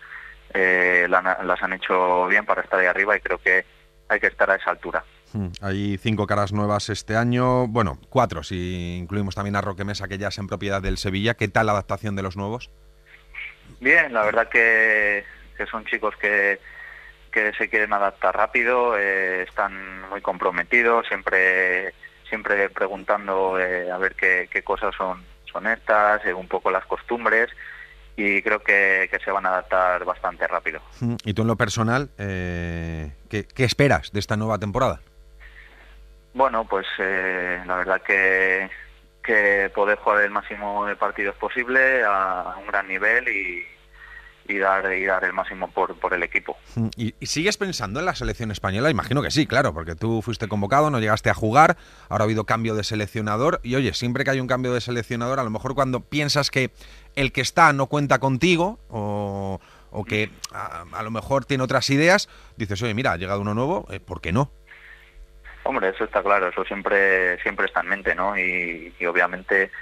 las han hecho bien para estar ahí arriba, y creo que hay que estar a esa altura. Hay 5 caras nuevas este año, bueno, 4 si incluimos también a Roque Mesa, que ya es en propiedad del Sevilla. ¿Qué tal la adaptación de los nuevos? Bien, la verdad que son chicos que se quieren adaptar rápido, están muy comprometidos, siempre preguntando a ver qué cosas son estas, un poco las costumbres, y creo que se van a adaptar bastante rápido. ¿Y tú en lo personal, qué esperas de esta nueva temporada? Bueno, pues la verdad que poder jugar el máximo de partidos posible a un gran nivel, y dar el máximo por el equipo. ¿Y sigues pensando en la selección española? Imagino que sí, claro, porque tú fuiste convocado, no llegaste a jugar, ahora ha habido cambio de seleccionador, y oye, siempre que hay un cambio de seleccionador, a lo mejor cuando piensas que el que está no cuenta contigo, o que a lo mejor tiene otras ideas, dices, oye, mira, ha llegado uno nuevo, ¿por qué no? Hombre, eso está claro, eso siempre está en mente, ¿no? Y obviamente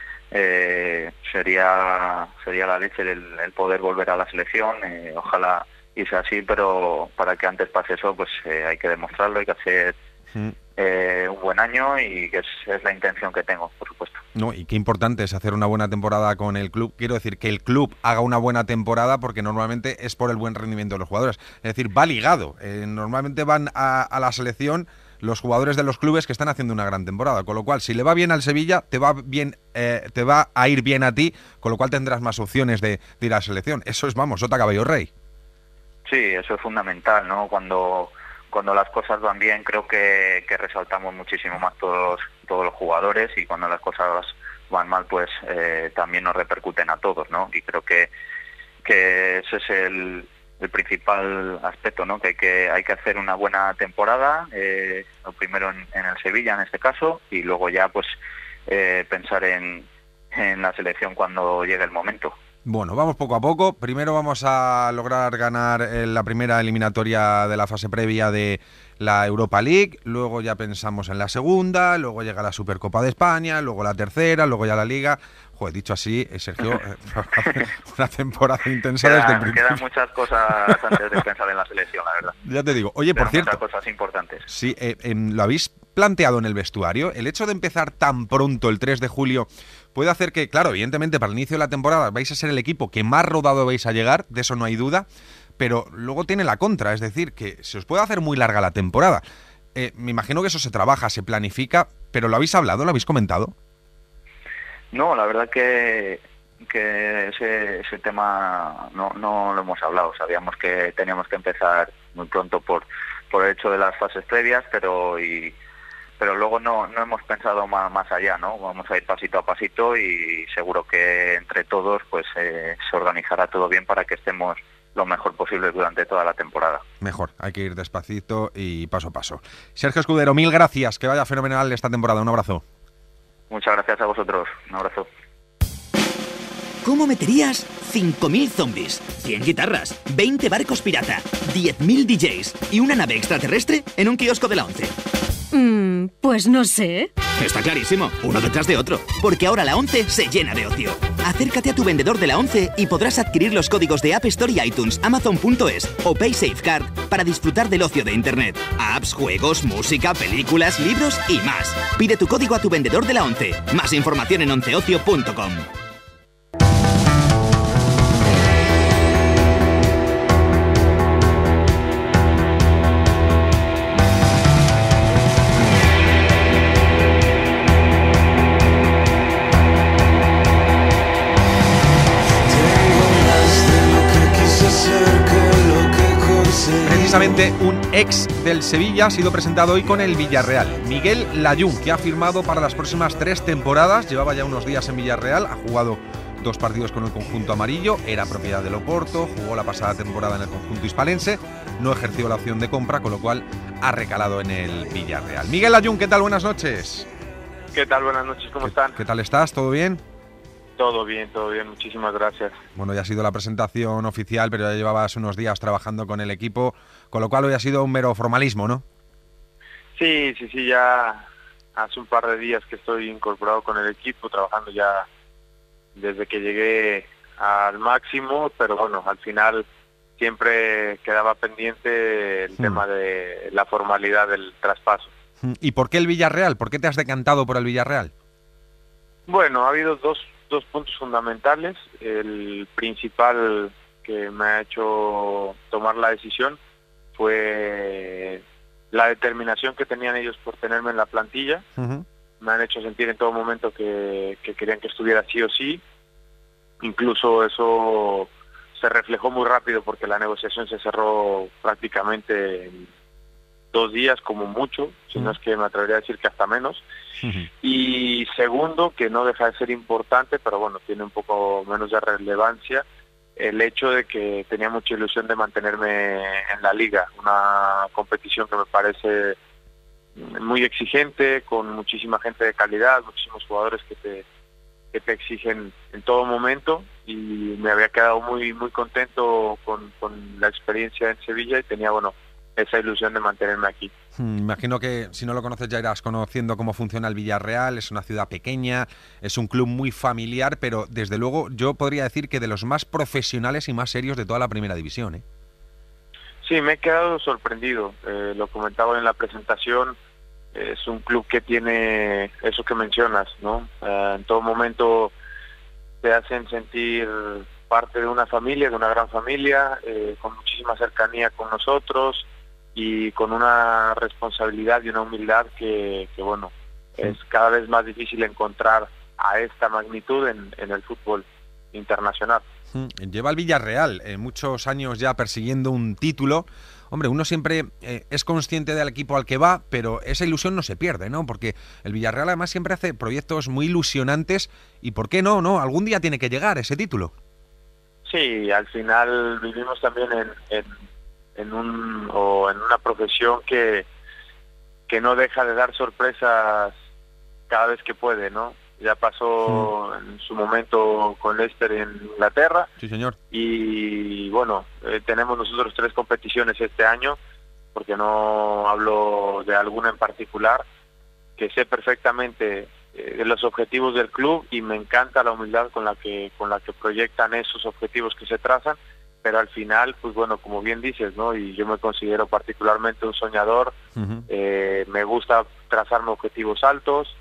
sería la leche el poder volver a la selección, ojalá y sea así, pero para que antes pase eso, pues hay que demostrarlo, hay que hacer un buen año, y que es la intención que tengo, por supuesto. No, y qué importante es hacer una buena temporada con el club. Quiero decir, que el club haga una buena temporada, porque normalmente es por el buen rendimiento de los jugadores. Es decir, va ligado. Normalmente van a la selección los jugadores de los clubes que están haciendo una gran temporada, con lo cual, si le va bien al Sevilla, te va a ir bien a ti, con lo cual tendrás más opciones de ir a la selección. Eso es, vamos, sota caballo rey. Sí, eso es fundamental, ¿no? Cuando las cosas van bien, creo que resaltamos muchísimo más todos los jugadores, y cuando las cosas van mal, pues también nos repercuten a todos, ¿no? Y creo que ese es el principal aspecto, ¿no? Que hay que hacer una buena temporada, lo primero en el Sevilla en este caso, y luego ya pues pensar en la selección cuando llegue el momento. Bueno, vamos poco a poco. Primero vamos a lograr ganar la primera eliminatoria de la fase previa de la Europa League, luego ya pensamos en la segunda, luego llega la Supercopa de España, luego la tercera, luego ya la Liga. Joder, dicho así, Sergio, una temporada intensa desde el principio. Quedan muchas cosas antes de pensar en la selección, la verdad. Ya te digo. Oye, por cierto, muchas cosas importantes. Sí, ¿lo habéis planteado en el vestuario? El hecho de empezar tan pronto, el 3 de julio, puede hacer que, claro, evidentemente para el inicio de la temporada vais a ser el equipo que más rodado vais a llegar, de eso no hay duda, pero luego tiene la contra, es decir, que se os puede hacer muy larga la temporada. Me imagino que eso se trabaja, se planifica, pero ¿lo habéis hablado, lo habéis comentado? No, la verdad que ese tema no lo hemos hablado. Sabíamos que teníamos que empezar muy pronto por el hecho de las fases previas, pero pero luego no hemos pensado más allá, ¿no? Vamos a ir pasito a pasito y seguro que entre todos pues se organizará todo bien para que estemos lo mejor posible durante toda la temporada. Mejor, hay que ir despacito y paso a paso. Sergio Escudero, mil gracias, que vaya fenomenal esta temporada, un abrazo. Muchas gracias a vosotros, un abrazo. ¿Cómo meterías 5.000 zombies, 100 guitarras, 20 barcos pirata, 10.000 DJs y una nave extraterrestre en un kiosco de la ONCE? Pues no sé. Está clarísimo, uno detrás de otro, porque ahora la ONCE se llena de ocio. Acércate a tu vendedor de la ONCE y podrás adquirir los códigos de App Store y iTunes, Amazon.es o PaySafeCard para disfrutar del ocio de Internet. Apps, juegos, música, películas, libros y más. Pide tu código a tu vendedor de la ONCE. Más información en onceocio.com. Precisamente un ex del Sevilla ha sido presentado hoy con el Villarreal. Miguel Layún, que ha firmado para las próximas 3 temporadas, llevaba ya unos días en Villarreal, ha jugado 2 partidos con el conjunto amarillo, era propiedad del Oporto, jugó la pasada temporada en el conjunto hispalense, no ejerció la opción de compra, con lo cual ha recalado en el Villarreal. Miguel Layún, ¿qué tal? Buenas noches. ¿Qué tal? Buenas noches, ¿cómo están? ¿Qué tal estás? ¿Todo bien? Todo bien, muchísimas gracias. Bueno, ya ha sido la presentación oficial, pero ya llevabas unos días trabajando con el equipo, con lo cual hoy ha sido un mero formalismo, ¿no? Sí, ya hace un par de días que estoy incorporado con el equipo, trabajando ya desde que llegué al máximo, pero bueno, al final siempre quedaba pendiente el tema de la formalidad del traspaso. ¿Y por qué el Villarreal? ¿Por qué te has decantado por el Villarreal? Bueno, ha habido dos puntos fundamentales. El principal que me ha hecho tomar la decisión fue la determinación que tenían ellos por tenerme en la plantilla. Me han hecho sentir en todo momento que querían que estuviera sí o sí. Incluso eso se reflejó muy rápido porque la negociación se cerró prácticamente en 2 días como mucho, si no es que me atrevería a decir que hasta menos. Y segundo, que no deja de ser importante, pero bueno, tiene un poco menos de relevancia, el hecho de que tenía mucha ilusión de mantenerme en la liga, una competición que me parece muy exigente, con muchísima gente de calidad, muchísimos jugadores que te exigen en todo momento, y me había quedado muy contento con la experiencia en Sevilla y tenía, bueno, esa ilusión de mantenerme aquí. Imagino que si no lo conoces ya irás conociendo cómo funciona el Villarreal. Es una ciudad pequeña, es un club muy familiar, pero desde luego yo podría decir que de los más profesionales y más serios de toda la primera división, ¿eh? Sí, me he quedado sorprendido. Lo comentaba en la presentación, es un club que tiene eso que mencionas, ¿no? En todo momento te hacen sentir parte de una familia, de una gran familia, con muchísima cercanía con nosotros y con una responsabilidad y una humildad que bueno, es cada vez más difícil encontrar a esta magnitud en el fútbol internacional. Lleva el Villarreal muchos años ya persiguiendo un título. Hombre, uno siempre es consciente del equipo al que va, pero esa ilusión no se pierde, ¿no? Porque el Villarreal además siempre hace proyectos muy ilusionantes y ¿por qué no? Algún día tiene que llegar ese título. Sí, al final vivimos también en una profesión que no deja de dar sorpresas cada vez que puede, ¿no? Ya pasó en su momento con Leicester en Inglaterra. Sí, señor. Y bueno, tenemos nosotros 3 competiciones este año, porque no hablo de alguna en particular, que sé perfectamente de los objetivos del club y me encanta la humildad con la que proyectan esos objetivos que se trazan, pero al final, pues bueno, como bien dices, ¿no? Y yo me considero particularmente un soñador. Me gusta trazarme objetivos altos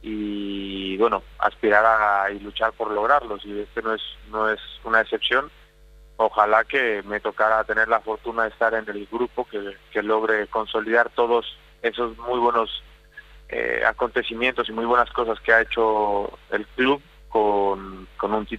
y bueno, aspirar y luchar por lograrlos, y este no es una excepción. Ojalá que me tocara tener la fortuna de estar en el grupo que logre consolidar todos esos muy buenos acontecimientos y muy buenas cosas que ha hecho el club con un título.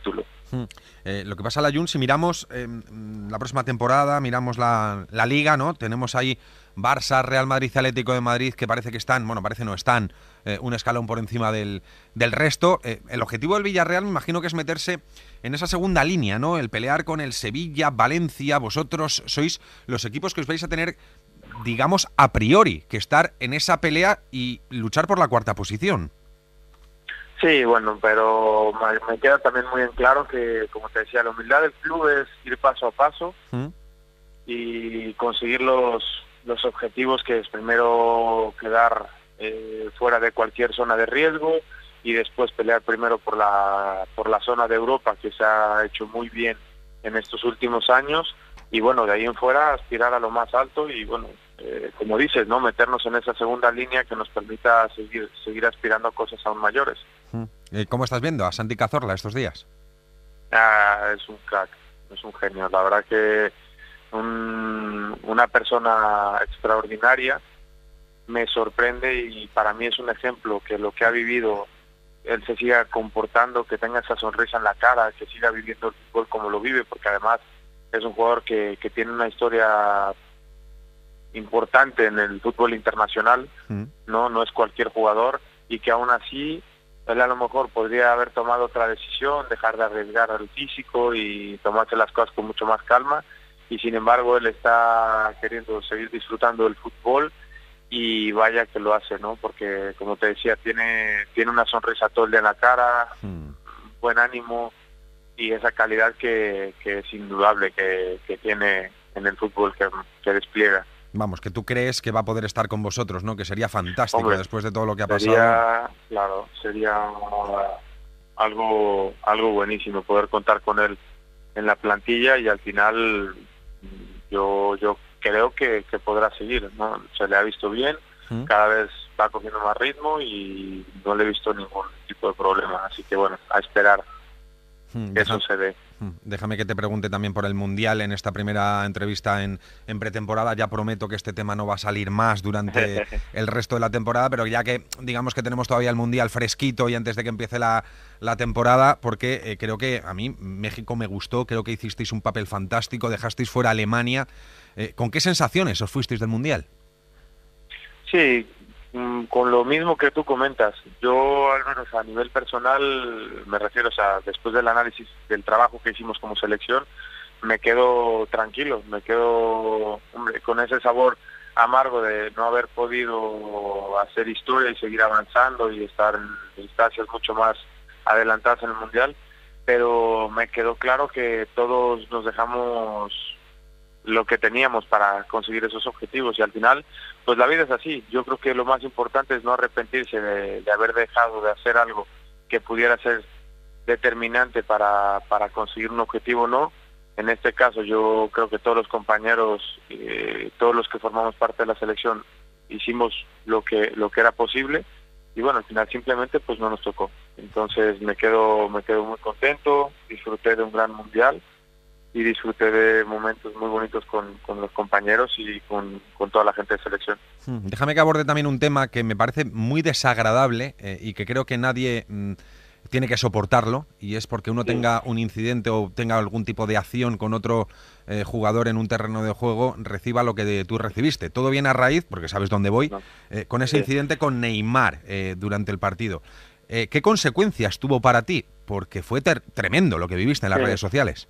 Lo que pasa, la Jun, si miramos la próxima temporada, miramos la Liga, ¿no? Tenemos ahí Barça, Real Madrid, Atlético de Madrid, que parece que están, bueno, parece no están, un escalón por encima del resto. El objetivo del Villarreal, me imagino que es meterse en esa segunda línea, ¿no? El pelear con el Sevilla, Valencia. Vosotros sois los equipos que os vais a tener, digamos, a priori, que estar en esa pelea y luchar por la cuarta posición. Sí, bueno, pero me queda también muy en claro que, como te decía, la humildad del club es ir paso a paso y conseguir los objetivos, que es primero quedar fuera de cualquier zona de riesgo y después pelear primero por la zona de Europa, que se ha hecho muy bien en estos últimos años, y bueno, de ahí en fuera aspirar a lo más alto y bueno, como dices, ¿no? Meternos en esa segunda línea que nos permita seguir aspirando a cosas aún mayores. ¿Cómo estás viendo a Santi Cazorla estos días? Es un crack, es un genio. La verdad que una persona extraordinaria. Me sorprende y para mí es un ejemplo que lo que ha vivido, él se siga comportando, que tenga esa sonrisa en la cara, que siga viviendo el fútbol como lo vive, porque además es un jugador que tiene una historia importante en el fútbol internacional, no es cualquier jugador, y que aún así él a lo mejor podría haber tomado otra decisión, dejar de arriesgar al físico y tomarse las cosas con mucho más calma, y sin embargo él está queriendo seguir disfrutando del fútbol, y vaya que lo hace, ¿no? Porque como te decía, tiene una sonrisa todo el día en la cara, buen ánimo y esa calidad que es indudable que tiene en el fútbol que despliega. Vamos, que tú crees que va a poder estar con vosotros, ¿no? Que sería fantástico. Hombre, después de todo lo que ha pasado. Claro, sería algo buenísimo poder contar con él en la plantilla, y al final yo creo que podrá seguir, ¿no? Se le ha visto bien, cada vez va cogiendo más ritmo y no le he visto ningún tipo de problema, así que bueno, a esperar que eso se dé. Déjame que te pregunte también por el Mundial en esta primera entrevista en pretemporada. Ya prometo que este tema no va a salir más durante el resto de la temporada, pero ya que digamos que tenemos todavía el Mundial fresquito y antes de que empiece la temporada, porque creo que a mí México me gustó, creo que hicisteis un papel fantástico, dejasteis fuera a Alemania. ¿Con qué sensaciones os fuisteis del Mundial? Sí, con lo mismo que tú comentas. Yo, al menos a nivel personal, me refiero, o sea, después del análisis del trabajo que hicimos como selección, me quedo tranquilo, me quedo, hombre, con ese sabor amargo de no haber podido hacer historia y seguir avanzando y estar en instancias mucho más adelantadas en el Mundial, pero me quedó claro que todos nos dejamos lo que teníamos para conseguir esos objetivos, y al final pues la vida es así. Yo creo que lo más importante es no arrepentirse de haber dejado de hacer algo que pudiera ser determinante para conseguir un objetivo, ¿no? En este caso yo creo que todos los compañeros, todos los que formamos parte de la selección, hicimos lo que era posible, y bueno, al final simplemente pues no nos tocó. Entonces me quedo muy contento, disfruté de un gran Mundial y disfruté de momentos muy bonitos con los compañeros y con toda la gente de selección. Déjame que aborde también un tema que me parece muy desagradable y que creo que nadie tiene que soportarlo, y es porque uno tenga un incidente o tenga algún tipo de acción con otro jugador en un terreno de juego, reciba lo que tú recibiste. Todo viene a raíz, porque sabes dónde voy, con ese incidente con Neymar durante el partido. ¿Qué consecuencias tuvo para ti? Porque fue tremendo lo que viviste en las redes sociales.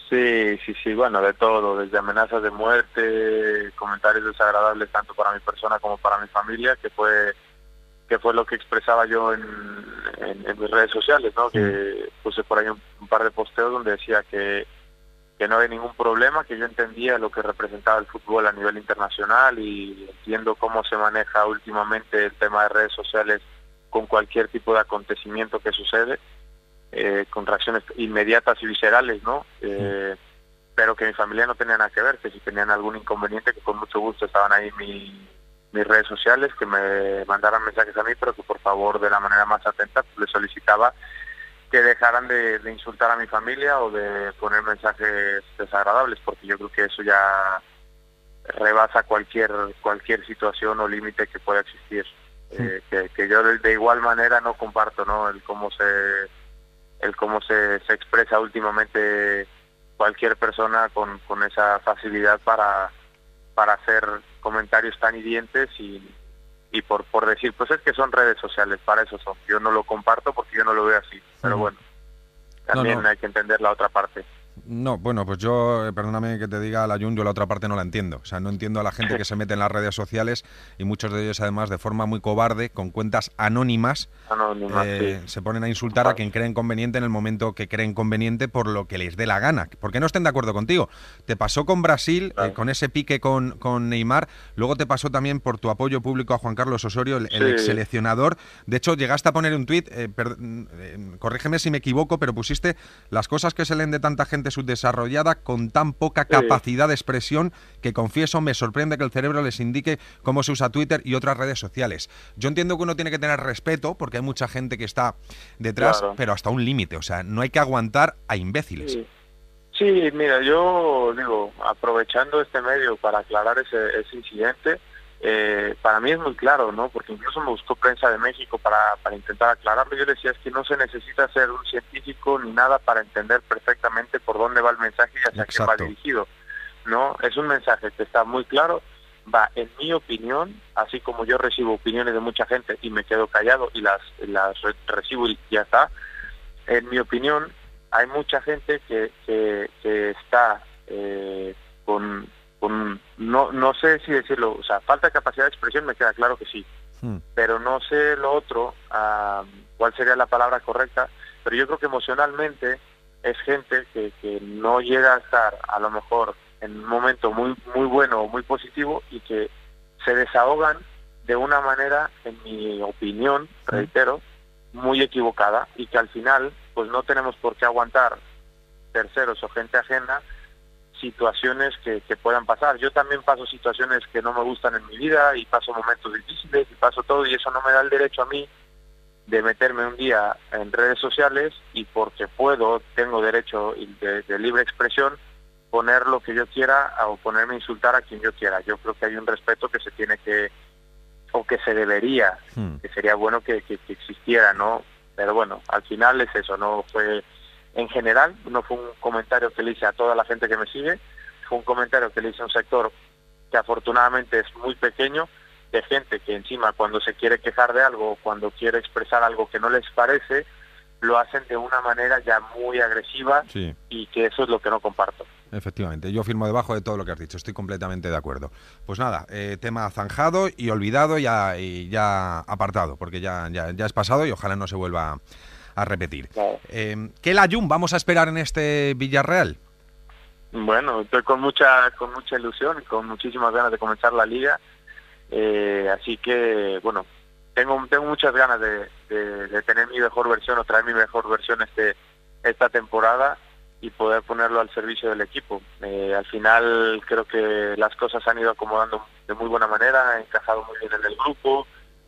Sí, bueno, de todo, desde amenazas de muerte, comentarios desagradables tanto para mi persona como para mi familia, que fue lo que expresaba yo en mis redes sociales, ¿no? Que puse por ahí un par de posteos donde decía que no había ningún problema, que yo entendía lo que representaba el fútbol a nivel internacional y entiendo cómo se maneja últimamente el tema de redes sociales con cualquier tipo de acontecimiento que sucede. Con reacciones inmediatas y viscerales, ¿no? Pero que mi familia no tenía nada que ver, que si tenían algún inconveniente, que con mucho gusto estaban ahí mis redes sociales, que me mandaran mensajes a mí, pero que por favor, de la manera más atenta, pues les solicitaba que dejaran de insultar a mi familia o de poner mensajes desagradables, porque yo creo que eso ya rebasa cualquier situación o límite que pueda existir. Que yo de igual manera no comparto, ¿no? El cómo se cómo se expresa últimamente cualquier persona con esa facilidad para hacer comentarios tan hirientes y por decir, pues es que son redes sociales, para eso son. Yo no lo comparto porque yo no lo veo así, pero bueno, también hay que entender la otra parte. No, bueno, pues yo, perdóname que te diga, Layún, yo la otra parte no la entiendo. O sea, no entiendo a la gente que se mete en las redes sociales y muchos de ellos, además, de forma muy cobarde, con cuentas anónimas, sí. se ponen a insultar a quien creen conveniente en el momento que creen conveniente por lo que les dé la gana. Porque no estén de acuerdo contigo. Te pasó con Brasil, con ese pique con Neymar. Luego te pasó también por tu apoyo público a Juan Carlos Osorio, el ex seleccionador. De hecho, llegaste a poner un tuit, corrígeme si me equivoco, pero pusiste las cosas que se leen de tanta gente subdesarrollada con tan poca capacidad de expresión que, confieso, me sorprende que el cerebro les indique cómo se usa Twitter y otras redes sociales. Yo entiendo que uno tiene que tener respeto porque hay mucha gente que está detrás, pero hasta un límite. O sea, no hay que aguantar a imbéciles. Sí, mira, yo digo, aprovechando este medio para aclarar ese incidente, para mí es muy claro, ¿no? Porque incluso me buscó Prensa de México para intentar aclararlo. Yo le decía, es que no se necesita ser un científico ni nada para entender perfectamente por dónde va el mensaje y hacia quién va dirigido, ¿no? Es un mensaje que está muy claro, va, en mi opinión, así como yo recibo opiniones de mucha gente y me quedo callado y las recibo y ya está. En mi opinión, hay mucha gente que está con no sé si decirlo, o sea, falta de capacidad de expresión, me queda claro que sí, pero no sé lo otro, cuál sería la palabra correcta, pero yo creo que emocionalmente es gente que no llega a estar a lo mejor en un momento muy bueno o muy positivo y que se desahogan de una manera, en mi opinión, reitero, muy equivocada, y que al final pues no tenemos por qué aguantar terceros o gente ajena situaciones que puedan pasar. Yo también paso situaciones que no me gustan en mi vida y paso momentos difíciles y paso todo, y eso no me da el derecho a mí de meterme un día en redes sociales y porque tengo derecho de libre expresión, poner lo que yo quiera o ponerme a insultar a quien yo quiera. Yo creo que hay un respeto que se tiene que, o que se debería, que sería bueno que existiera, ¿no? Pero bueno, al final es eso, no fue... En general, no fue un comentario que le hice a toda la gente que me sigue, fue un comentario que le hice a un sector que afortunadamente es muy pequeño, de gente que encima cuando se quiere quejar de algo o cuando quiere expresar algo que no les parece, lo hacen de una manera ya muy agresiva, y que eso es lo que no comparto. Efectivamente, yo firmo debajo de todo lo que has dicho, estoy completamente de acuerdo. Pues nada, tema zanjado y olvidado y ya apartado, porque ya es pasado y ojalá no se vuelva a repetir. Claro. ¿Qué Layún vamos a esperar en este Villarreal? Bueno, estoy con mucha ilusión y con muchísimas ganas de comenzar la liga, así que bueno, tengo muchas ganas de tener mi mejor versión o traer mi mejor versión esta temporada y poder ponerlo al servicio del equipo. Al final creo que las cosas se han ido acomodando de muy buena manera, he encajado muy bien en el grupo,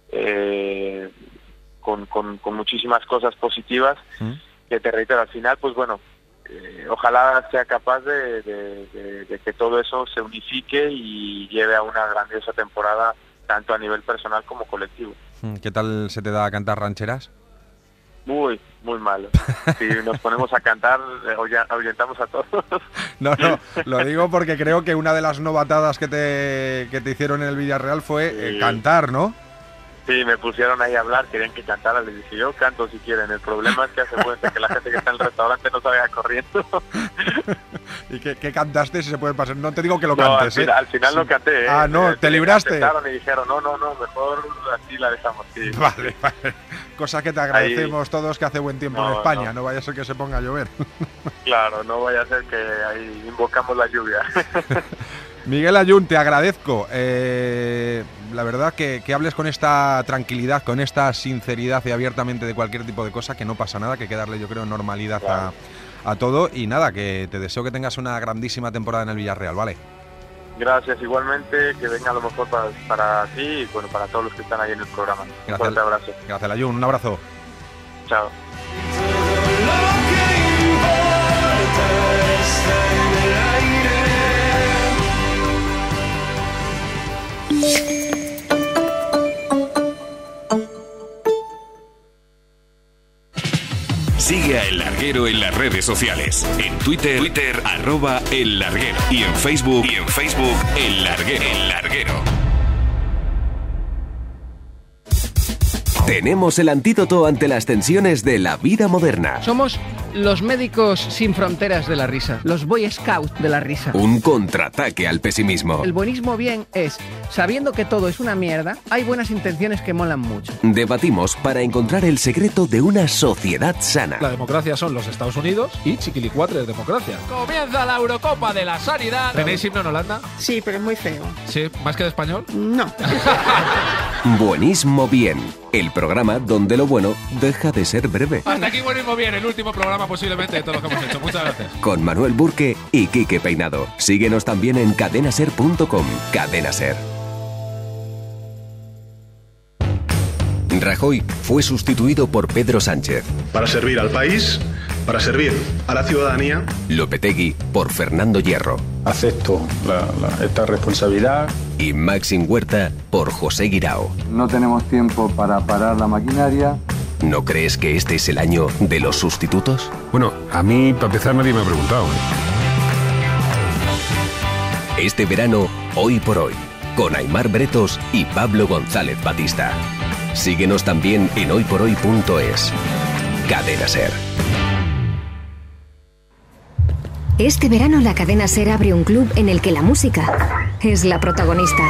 con muchísimas cosas positivas, que te reitero, al final pues bueno, ojalá sea capaz de que todo eso se unifique y lleve a una grandiosa temporada tanto a nivel personal como colectivo. ¿Qué tal se te da a cantar rancheras? Muy malo. Si nos ponemos a cantar, ahuyentamos a todos. No, lo digo porque creo que una de las novatadas que te hicieron en el Villarreal fue cantar, ¿no? Sí, me pusieron ahí a hablar, querían que cantara, les dije yo canto si quieren. El problema es que hace cuenta que la gente que está en el restaurante no salga corriendo. ¿Y qué cantaste, si se puede pasar? No te digo que lo cantes, al final no canté. Ah, no, te libraste. Me dijeron, no, mejor así la dejamos. Sí. Vale. Cosa que te agradecemos todos, que hace buen tiempo en España, no vaya a ser que se ponga a llover. Claro, no vaya a ser que ahí invocamos la lluvia. Miguel Layún, te agradezco. La verdad que hables con esta tranquilidad, con esta sinceridad y abiertamente de cualquier tipo de cosa, que no pasa nada, que hay que darle, yo creo, normalidad a todo. Y nada, que te deseo que tengas una grandísima temporada en el Villarreal, ¿vale? Gracias, igualmente, que venga lo mejor para ti y bueno, para todos los que están ahí en el programa. Gracias, un fuerte abrazo. Gracias, Layún, un abrazo. Chao. Sigue a El Larguero en las redes sociales. En Twitter @El Larguero. Y en Facebook El Larguero. El Larguero. Tenemos el antídoto ante las tensiones de la vida moderna. Somos los médicos sin fronteras de la risa, los Boy Scouts de la risa. Un contraataque al pesimismo. El buenismo bien es, sabiendo que todo es una mierda, hay buenas intenciones que molan mucho. Debatimos para encontrar el secreto de una sociedad sana. La democracia son los Estados Unidos y chiquilicuatre es democracia. Comienza la Eurocopa de la Sanidad. ¿Tenéis himno en Holanda? Sí, pero es muy feo. Sí, ¿más que de español? No. Buenismo bien, el programa donde lo bueno deja de ser breve. Hasta aquí Buenismo bien, el último programa posiblemente de todo lo que hemos hecho. Muchas gracias. Con Manuel Burke y Quique Peinado. Síguenos también en cadenaser.com. Cadena Ser. Rajoy fue sustituido por Pedro Sánchez. Para servir al país, para servir a la ciudadanía. Lopetegui por Fernando Hierro. Acepto esta responsabilidad. Y Maxim Huerta por José Guirao. No tenemos tiempo para parar la maquinaria. ¿No crees que este es el año de los sustitutos? Bueno, a mí, para empezar, nadie me ha preguntado. Este verano, Hoy por Hoy, con Aimar Bretos y Pablo González Batista. Síguenos también en hoyporhoy.es. Cadena Ser. Este verano la cadena SER abre un club en el que la música es la protagonista.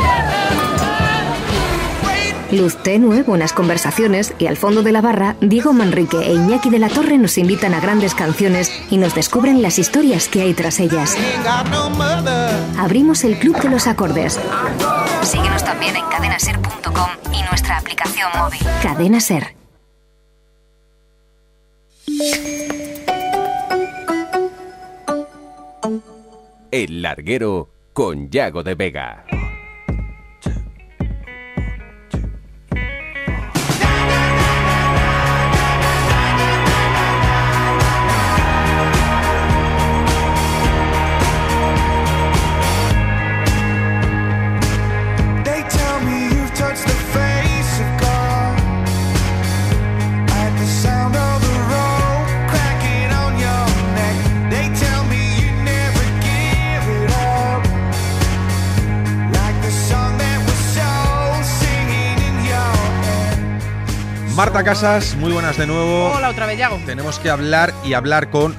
Luz tenue, buenas conversaciones y al fondo de la barra, Diego Manrique e Iñaki de la Torre nos invitan a grandes canciones y nos descubren las historias que hay tras ellas. Abrimos el Club de los Acordes. Síguenos también en cadenaser.com y nuestra aplicación móvil. Cadena Ser. El Larguero con Yago de Vega. Marta Casas, muy buenas de nuevo. Hola, otra vez, Yago. Tenemos que hablar con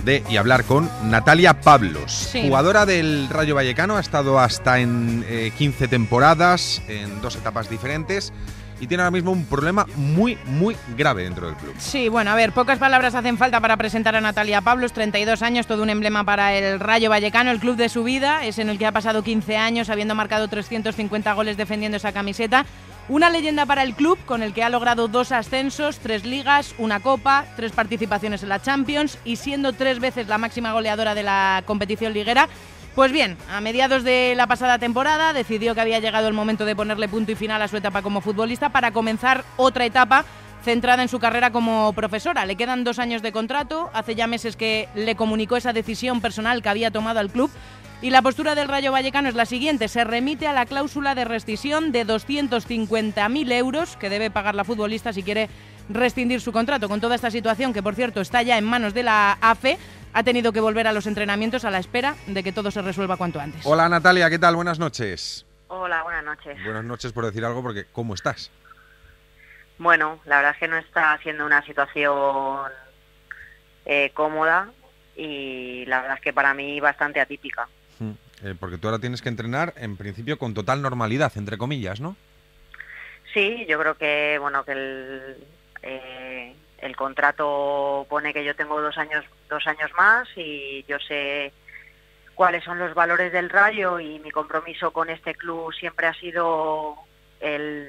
Natalia Pablos, sí. Jugadora del Rayo Vallecano, ha estado hasta en 15 temporadas, en 2 etapas diferentes, y tiene ahora mismo un problema muy, muy grave dentro del club. Sí, bueno, a ver, pocas palabras hacen falta para presentar a Natalia Pablos, 32 años, todo un emblema para el Rayo Vallecano, el club de su vida, es en el que ha pasado 15 años, habiendo marcado 350 goles defendiendo esa camiseta. Una leyenda para el club, con el que ha logrado 2 ascensos, 3 ligas, 1 copa, 3 participaciones en la Champions y siendo 3 veces la máxima goleadora de la competición liguera. Pues bien, a mediados de la pasada temporada decidió que había llegado el momento de ponerle punto y final a su etapa como futbolista para comenzar otra etapa centrada en su carrera como profesora. Le quedan 2 años de contrato, hace ya meses que le comunicó esa decisión personal que había tomado al club. Y la postura del Rayo Vallecano es la siguiente, se remite a la cláusula de rescisión de 250.000 euros que debe pagar la futbolista si quiere rescindir su contrato. Con toda esta situación, que por cierto está ya en manos de la AFE, ha tenido que volver a los entrenamientos a la espera de que todo se resuelva cuanto antes. Hola Natalia, ¿qué tal? Buenas noches. Hola, buenas noches. Buenas noches por decir algo, porque ¿cómo estás? Bueno, la verdad es que no está siendo una situación cómoda y la verdad es que para mí bastante atípica. Porque tú ahora tienes que entrenar, en principio, con total normalidad, entre comillas, ¿no? Sí, yo creo que bueno que el contrato pone que yo tengo 2 años más y yo sé cuáles son los valores del Rayo y mi compromiso con este club siempre ha sido el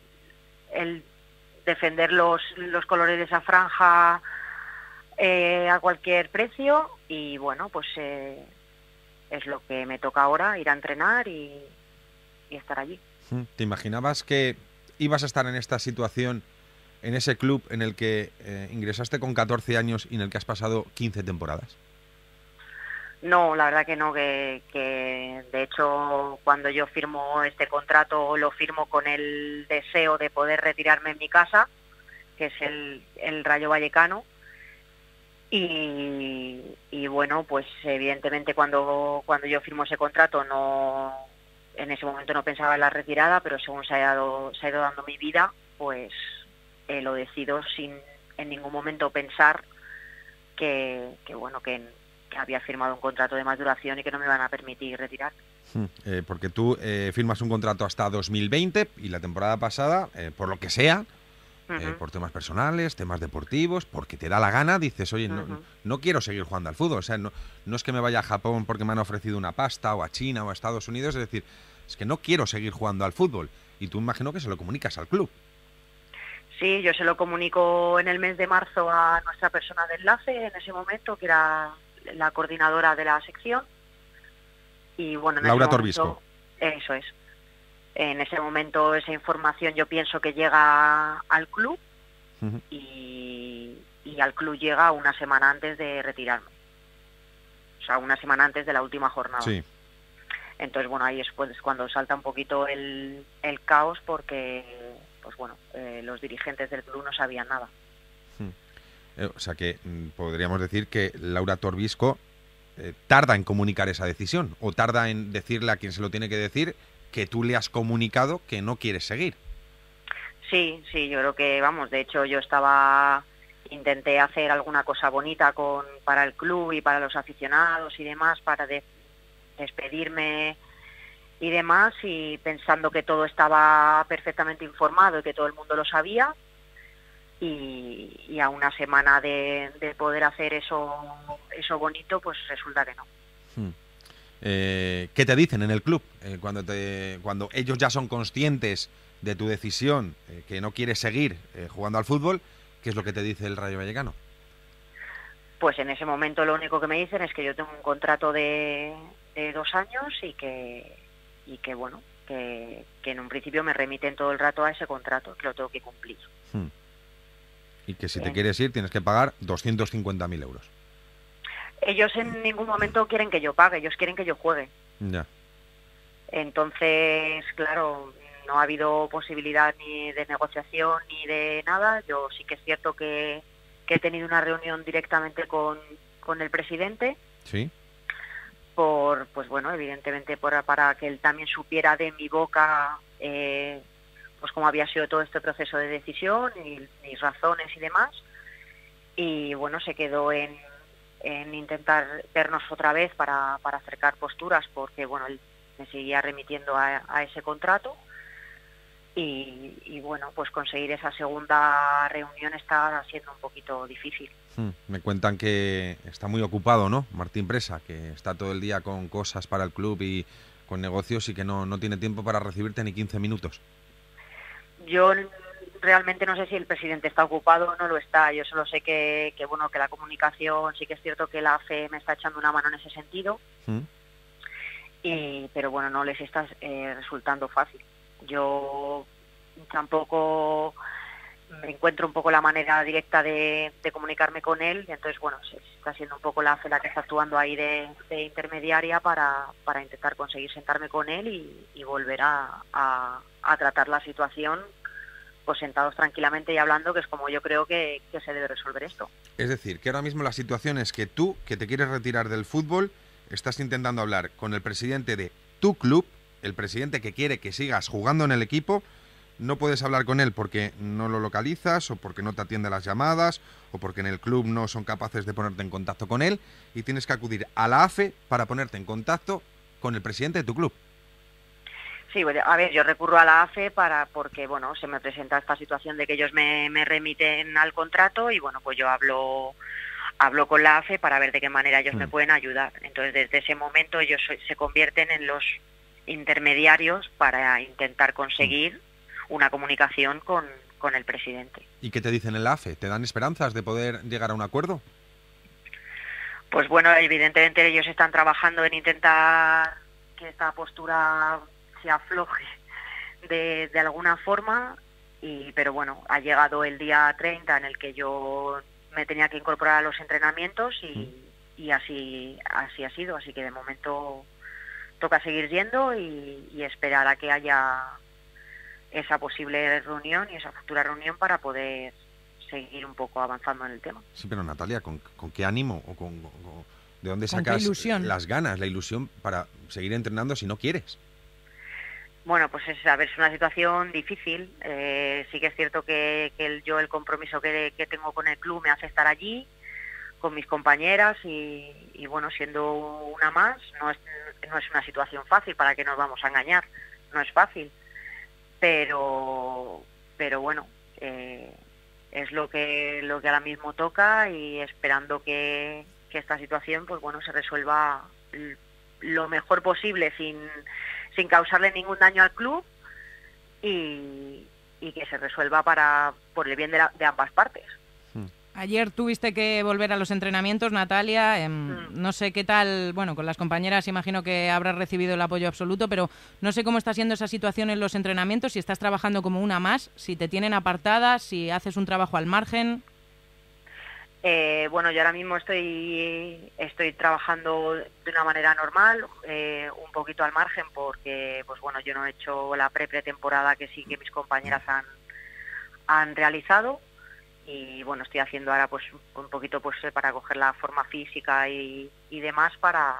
defender los colores de esa franja a cualquier precio y bueno, pues es lo que me toca ahora, ir a entrenar y estar allí. ¿Te imaginabas que ibas a estar en esta situación, en ese club en el que ingresaste con 14 años y en el que has pasado 15 temporadas? No, la verdad que no, que de hecho cuando yo firmo este contrato lo firmo con el deseo de poder retirarme en mi casa, que es el Rayo Vallecano, Y bueno, pues evidentemente cuando yo firmo ese contrato en ese momento no pensaba en la retirada, pero según se ha ido dando mi vida, pues lo decido sin en ningún momento pensar que había firmado un contrato de más duración y que no me iban a permitir retirar. Porque tú firmas un contrato hasta 2020 y la temporada pasada, por lo que sea, por temas personales, temas deportivos, porque te da la gana, dices, oye, no quiero seguir jugando al fútbol. O sea, no es que me vaya a Japón porque me han ofrecido una pasta, o a China, o a Estados Unidos, es decir, es que no quiero seguir jugando al fútbol. Y tú imagino que se lo comunicas al club. Sí, yo se lo comunico en el mes de marzo a nuestra persona de enlace, en ese momento, que era la coordinadora de la sección. Y bueno, Laura Torbisco. Eso es. En ese momento esa información yo pienso que llega al club y al club llega una semana antes de retirarme. O sea, una semana antes de la última jornada. Sí. Entonces, bueno, ahí es pues cuando salta un poquito el caos porque, pues bueno, los dirigentes del club no sabían nada. O sea que podríamos decir que Laura Torbisco tarda en comunicar esa decisión o tarda en decirle a quien se lo tiene que decir que tú le has comunicado que no quieres seguir. Sí, yo creo que, vamos, de hecho yo intenté hacer alguna cosa bonita para el club y para los aficionados y demás, para despedirme y demás, y pensando que todo estaba perfectamente informado y que todo el mundo lo sabía, y a una semana de poder hacer eso bonito, pues resulta que no. ¿Qué te dicen en el club cuando ellos ya son conscientes de tu decisión, que no quieres seguir jugando al fútbol? ¿Qué es lo que te dice el Rayo Vallecano? Pues en ese momento lo único que me dicen es que yo tengo un contrato de 2 años y que bueno, que en un principio me remiten todo el rato a ese contrato, que lo tengo que cumplir. Y que si te quieres ir tienes que pagar 250.000 euros. Ellos en ningún momento quieren que yo pague, ellos quieren que yo juegue. Ya. Entonces, claro, no ha habido posibilidad ni de negociación ni de nada. Yo sí que es cierto que he tenido una reunión directamente con el presidente. Sí. Pues bueno, evidentemente para que él también supiera de mi boca pues cómo había sido todo este proceso de decisión y mis razones y demás. Y bueno, se quedó en intentar vernos otra vez para acercar posturas, porque bueno, él me seguía remitiendo a ese contrato y bueno, pues conseguir esa segunda reunión está siendo un poquito difícil. Me cuentan que está muy ocupado, ¿no? Martín Presa, que está todo el día con cosas para el club y con negocios y que no tiene tiempo para recibirte ni 15 minutos. Yo realmente no sé si el presidente está ocupado o no lo está. Yo solo sé que bueno, que la comunicación, sí que es cierto que la AFE me está echando una mano en ese sentido, pero bueno, no les está resultando fácil. Yo tampoco me encuentro un poco la manera directa de comunicarme con él, y entonces bueno, se está siendo un poco la AFE la que está actuando ahí de intermediaria para intentar conseguir sentarme con él y volver a tratar la situación, pues sentados tranquilamente y hablando, que es como yo creo que se debe resolver esto. Es decir, que ahora mismo la situación es que tú, que te quieres retirar del fútbol, estás intentando hablar con el presidente de tu club, el presidente que quiere que sigas jugando en el equipo. No puedes hablar con él porque no lo localizas, o porque no te atiende las llamadas, o porque en el club no son capaces de ponerte en contacto con él, y tienes que acudir a la AFE para ponerte en contacto con el presidente de tu club. Sí, a ver, yo recurro a la AFE porque bueno, se me presenta esta situación de que ellos me remiten al contrato y bueno, pues yo hablo con la AFE para ver de qué manera ellos me pueden ayudar. Entonces, desde ese momento ellos se convierten en los intermediarios para intentar conseguir una comunicación con el presidente. ¿Y qué te dicen en la AFE? ¿Te dan esperanzas de poder llegar a un acuerdo? Pues bueno, evidentemente ellos están trabajando en intentar que esta postura se afloje de alguna forma, pero bueno, ha llegado el día 30 en el que yo me tenía que incorporar a los entrenamientos y así ha sido, así que de momento toca seguir yendo y esperar a que haya esa posible reunión y esa futura reunión para poder seguir un poco avanzando en el tema. Sí, pero Natalia, ¿con qué ánimo o de dónde ¿Con qué sacas ilusión? las ganas, la ilusión para seguir entrenando si no quieres? Bueno, pues es una situación difícil. Sí que es cierto que el compromiso que tengo con el club me hace estar allí, con mis compañeras y bueno, siendo una más, no es una situación fácil, para que nos vamos a engañar, no es fácil, pero bueno, es lo que ahora mismo toca, y esperando que esta situación, pues bueno, se resuelva lo mejor posible sin causarle ningún daño al club, y que se resuelva por el bien de ambas partes. Ayer tuviste que volver a los entrenamientos, Natalia. No sé qué tal, bueno, con las compañeras imagino que habrás recibido el apoyo absoluto, pero no sé cómo está siendo esa situación en los entrenamientos, si estás trabajando como una más, si te tienen apartada, si haces un trabajo al margen. Bueno, yo ahora mismo estoy trabajando de una manera normal, un poquito al margen, porque pues bueno, yo no he hecho la pretemporada que sí que mis compañeras han realizado. Y bueno, estoy haciendo ahora pues un poquito pues para coger la forma física y demás para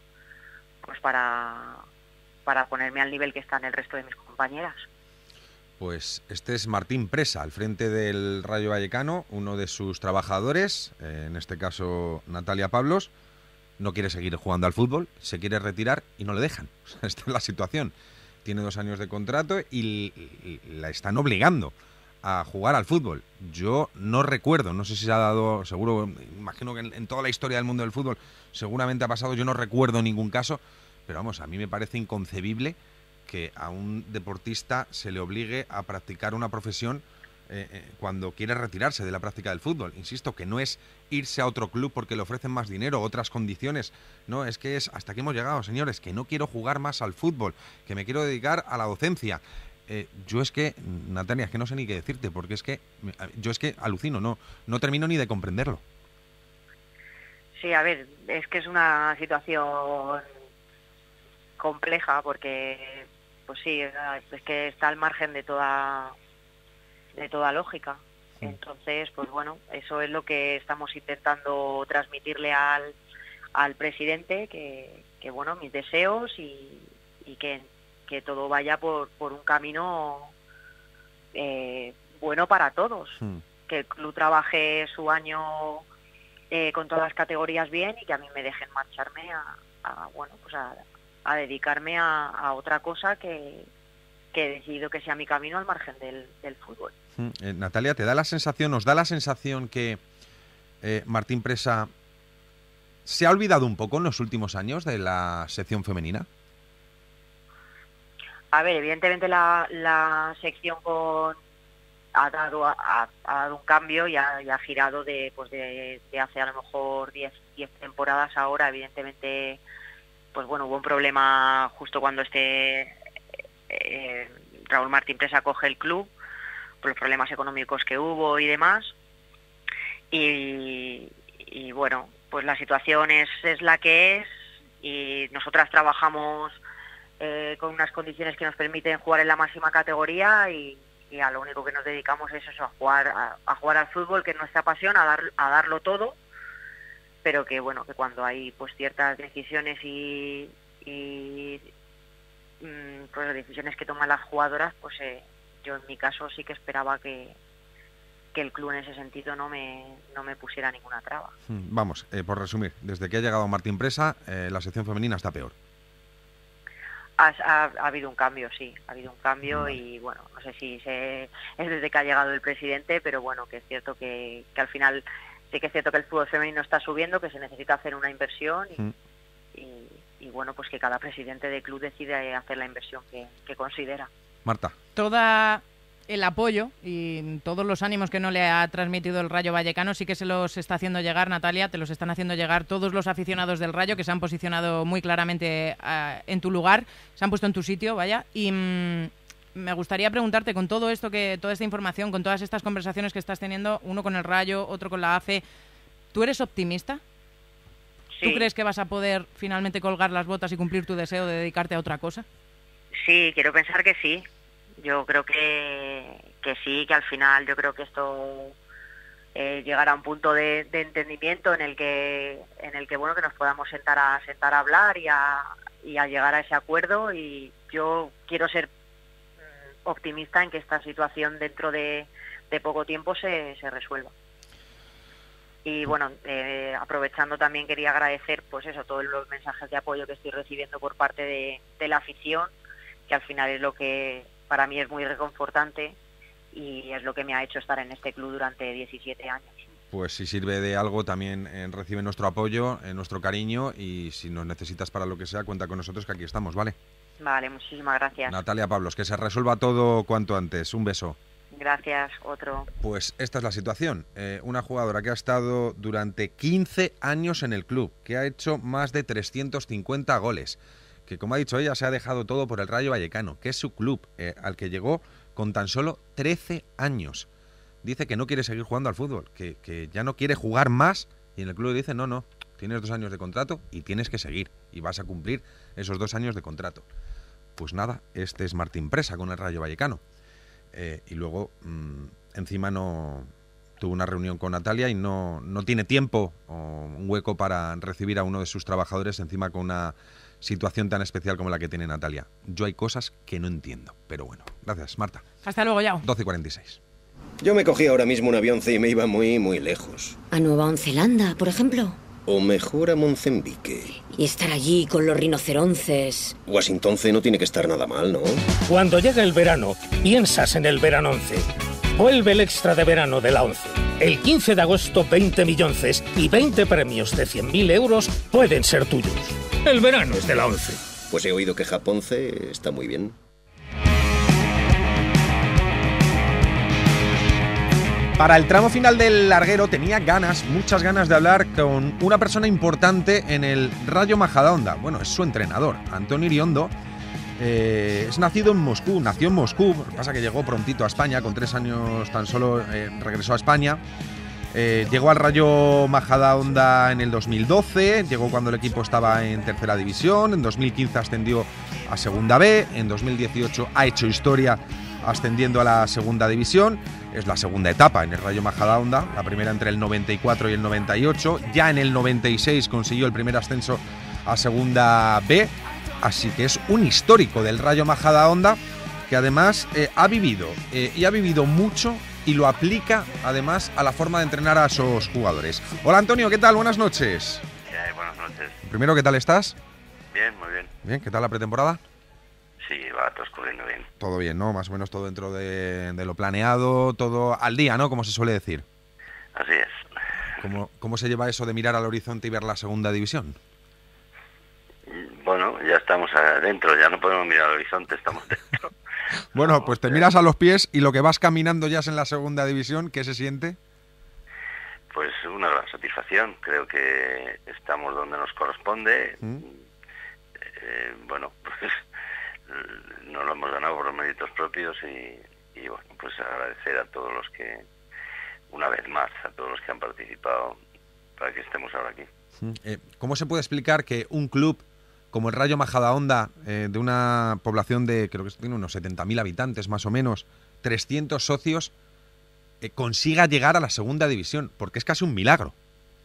ponerme al nivel que están el resto de mis compañeras. Pues este es Martín Presa, al frente del Rayo Vallecano, uno de sus trabajadores, en este caso Natalia Pablos, no quiere seguir jugando al fútbol, se quiere retirar y no le dejan. Esta es la situación. Tiene 2 años de contrato y la están obligando a jugar al fútbol. Yo no recuerdo, no sé si se ha dado, seguro, imagino que en toda la historia del mundo del fútbol seguramente ha pasado, yo no recuerdo ningún caso, pero vamos, a mí me parece inconcebible que a un deportista se le obligue a practicar una profesión cuando quiere retirarse de la práctica del fútbol. Insisto, que no es irse a otro club porque le ofrecen más dinero, otras condiciones. No, es que es hasta aquí hemos llegado, señores, que no quiero jugar más al fútbol, que me quiero dedicar a la docencia. Yo es que, Natalia, es que no sé ni qué decirte, porque es que yo es que alucino, no termino ni de comprenderlo. Sí, a ver, es que es una situación compleja, porque pues sí, es que está al margen de toda lógica. Entonces, pues bueno, eso es lo que estamos intentando transmitirle al presidente, que bueno, mis deseos y que todo vaya por un camino bueno para todos, que el club trabaje su año con todas las categorías bien, y que a mí me dejen marcharme a dedicarme a otra cosa que he decidido que sea mi camino al margen del fútbol. Natalia, ¿te da la sensación, nos da la sensación que Martín Presa se ha olvidado un poco en los últimos años de la sección femenina? A ver, evidentemente la sección ha dado un cambio y ha girado de hace a lo mejor 10 temporadas ahora. Evidentemente, pues bueno, hubo un problema justo cuando Raúl Martín Presa coge el club, por los problemas económicos que hubo y demás. Y bueno, pues la situación es la que es, y nosotras trabajamos con unas condiciones que nos permiten jugar en la máxima categoría, y a lo único que nos dedicamos es eso, a jugar al fútbol, que es nuestra pasión, a darlo todo, pero que bueno, que cuando hay pues ciertas decisiones y pues las decisiones que toman las jugadoras, pues yo en mi caso sí que esperaba que el club en ese sentido no me pusiera ninguna traba. Vamos, por resumir, desde que ha llegado Martín Presa, la sección femenina está peor. Ha habido un cambio, sí, ha habido un cambio, y bueno, no sé si es desde que ha llegado el presidente, pero bueno, que es cierto que al final sí que es cierto que el fútbol femenino está subiendo, que se necesita hacer una inversión y bueno, pues que cada presidente de club decide hacer la inversión que considera. Marta. Toda el apoyo y todos los ánimos que no le ha transmitido el Rayo Vallecano sí que se los está haciendo llegar, Natalia, te los están haciendo llegar todos los aficionados del Rayo, que se han posicionado muy claramente en tu lugar, se han puesto en tu sitio, vaya, y me gustaría preguntarte, con todo esto, toda esta información, con todas estas conversaciones que estás teniendo, uno con el Rayo, otro con la AFE, ¿tú eres optimista? Sí. ¿Tú crees que vas a poder finalmente colgar las botas y cumplir tu deseo de dedicarte a otra cosa? Sí, quiero pensar que sí. Yo creo que sí, que al final yo creo que esto llegar a un punto de entendimiento en el que bueno, que nos podamos sentar a hablar y a llegar a ese acuerdo. Y yo quiero ser optimista en que esta situación dentro de poco tiempo se resuelva. Y bueno, aprovechando también quería agradecer pues eso, todos los mensajes de apoyo que estoy recibiendo por parte de la afición, que al final es lo que para mí es muy reconfortante y es lo que me ha hecho estar en este club durante 17 años. Pues si sirve de algo, también recibe nuestro apoyo, nuestro cariño, y si nos necesitas para lo que sea, cuenta con nosotros, que aquí estamos, ¿vale? Vale, muchísimas gracias. Natalia Pablos, que se resuelva todo cuanto antes. Un beso. Gracias, otro. Pues esta es la situación. Una jugadora que ha estado durante 15 años en el club, que ha hecho más de 350 goles, que como ha dicho ella, se ha dejado todo por el Rayo Vallecano, que es su club, al que llegó con tan solo 13 años. Dice que no quiere seguir jugando al fútbol, que ya no quiere jugar más, y en el club le dice, no, tienes 2 años de contrato y tienes que seguir, y vas a cumplir esos 2 años de contrato. Pues nada, este es Martín Presa con el Rayo Vallecano. Y luego, encima no tuvo una reunión con Natalia y no tiene tiempo o un hueco para recibir a uno de sus trabajadores, encima con una situación tan especial como la que tiene Natalia. Yo hay cosas que no entiendo, pero bueno. Gracias, Marta. Hasta luego, Yao. 12:46. Yo me cogí ahora mismo un avión y me iba muy, muy lejos. ¿A Nueva Zelanda, por ejemplo? O mejor a Mozambique. Y estar allí con los rinocerontes. Washington no tiene que estar nada mal, ¿no? Cuando llega el verano, piensas en el Verano 11. Vuelve el extra de verano de la 11. El 15 de agosto, 20 millonces y 20 premios de 100.000 euros pueden ser tuyos. El verano es de la 11. Pues he oído que Japonce está muy bien. Para el tramo final del larguero tenía muchas ganas de hablar con una persona importante en el Rayo Majadahonda. Bueno, es su entrenador, Antonio Iriondo. Es nacido en Moscú, nació en Moscú, lo que pasa que llegó prontito a España, con 3 años tan solo regresó a España. Llegó al Rayo Majadahonda en el 2012, llegó cuando el equipo estaba en tercera división, en 2015 ascendió a segunda B, en 2018 ha hecho historia ascendiendo a la segunda división. Es la segunda etapa en el Rayo Majadahonda, la primera entre el 94 y el 98. Ya en el 96 consiguió el primer ascenso a segunda B, así que es un histórico del Rayo Majadahonda, que además ha vivido mucho y lo aplica además a la forma de entrenar a esos jugadores. Hola Antonio, ¿qué tal? Buenas noches. Buenas noches. Primero, ¿qué tal estás? Bien, muy bien. Bien, ¿qué tal la pretemporada? Sí, va transcurriendo bien. Todo bien, ¿no? Más o menos todo dentro de lo planeado, todo al día, ¿no? Como se suele decir. Así es. ¿Cómo se lleva eso de mirar al horizonte y ver la segunda división? Bueno, ya estamos adentro, ya no podemos mirar al horizonte, estamos dentro. Bueno, pues te miras a los pies y lo que vas caminando ya es en la segunda división. ¿Qué se siente? Pues una gran satisfacción. Creo que estamos donde nos corresponde. Bueno, pues no lo hemos ganado por los méritos propios y bueno, pues agradecer a todos los que, una vez más, a todos los que han participado para que estemos ahora aquí. ¿Cómo se puede explicar que un club como el Rayo Majadahonda, de una población de, creo que tiene unos 70.000 habitantes más o menos, 300 socios, consiga llegar a la segunda división? Porque es casi un milagro.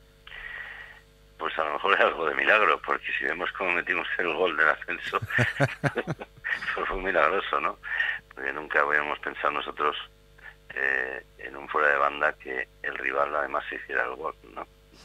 Pues a lo mejor es algo de milagro, porque si vemos cómo metimos el gol del ascenso, pues fue milagroso, ¿no? Porque nunca habíamos pensado nosotros en un fuera de banda que el rival además se hiciera el gol, ¿no?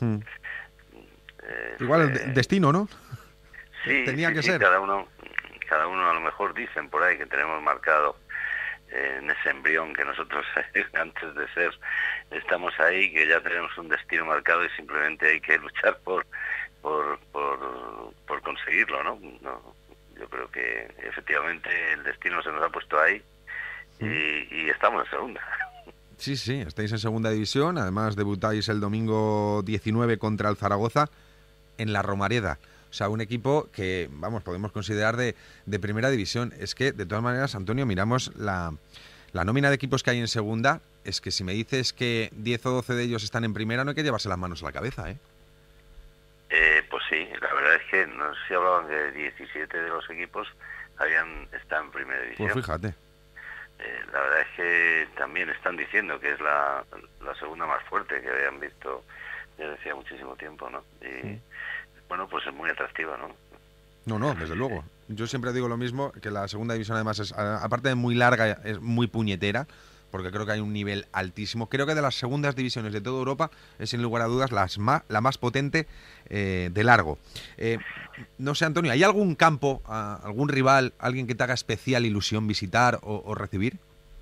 Igual el destino, ¿no? Sí, tenía que ser. Cada uno a lo mejor dicen por ahí que tenemos marcado en ese embrión que nosotros antes de ser estamos ahí, que ya tenemos un destino marcado y simplemente hay que luchar por conseguirlo, ¿no? Yo creo que efectivamente el destino se nos ha puesto ahí y estamos en segunda. Sí, estáis en segunda división, además debutáis el domingo 19 contra el Zaragoza en la Romareda. O sea, un equipo que, vamos, podemos considerar de primera división. Es que, de todas maneras, Antonio, miramos la nómina de equipos que hay en segunda. Es que si me dices que 10 o 12 de ellos están en primera, no hay que llevarse las manos a la cabeza, ¿eh? Pues sí, la verdad es que no sé si hablaban que 17 de los equipos están en primera división. Pues fíjate. La verdad es que también están diciendo que es la segunda más fuerte que habían visto desde hacía muchísimo tiempo, ¿no? Y bueno, pues es muy atractiva, ¿no? No, desde luego. Yo siempre digo lo mismo, que la segunda división además es, aparte de muy larga, es muy puñetera, porque creo que hay un nivel altísimo. Creo que de las segundas divisiones de toda Europa es sin lugar a dudas la más potente de largo. No sé, Antonio, ¿hay algún campo, algún rival, alguien que te haga especial ilusión visitar o recibir?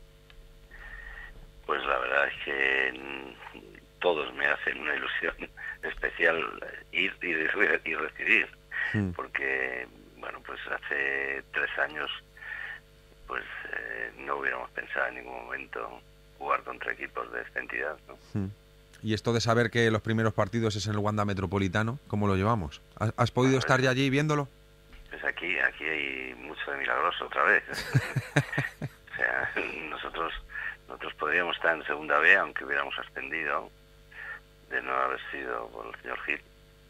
Pues la verdad es que todos me hacen una ilusión especial ir y recibir, porque, bueno, pues hace 3 años pues no hubiéramos pensado en ningún momento jugar contra equipos de esta entidad, ¿no? Y esto de saber que los primeros partidos es en el Wanda Metropolitano, ¿cómo lo llevamos? ¿Has podido estar ya allí viéndolo? Pues aquí hay mucho de milagroso otra vez. O sea, nosotros podríamos estar en segunda B, aunque hubiéramos ascendido, de no haber sido por el señor Gil.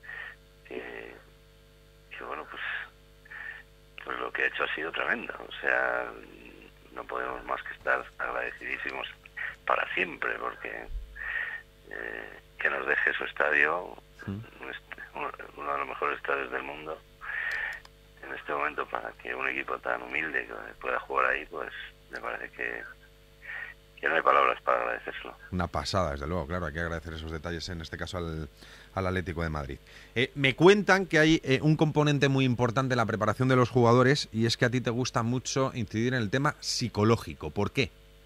Que bueno, pues lo que ha hecho ha sido tremendo. O sea, no podemos más que estar agradecidísimos para siempre, porque que nos deje su estadio, uno de los mejores estadios del mundo, en este momento, para que un equipo tan humilde que pueda jugar ahí, pues me parece que no hay palabras para agradecérselo. Una pasada, desde luego, claro, hay que agradecer esos detalles, en este caso al Atlético de Madrid. Me cuentan que hay un componente muy importante en la preparación de los jugadores, y es que a ti te gusta mucho incidir en el tema psicológico. ¿Por qué?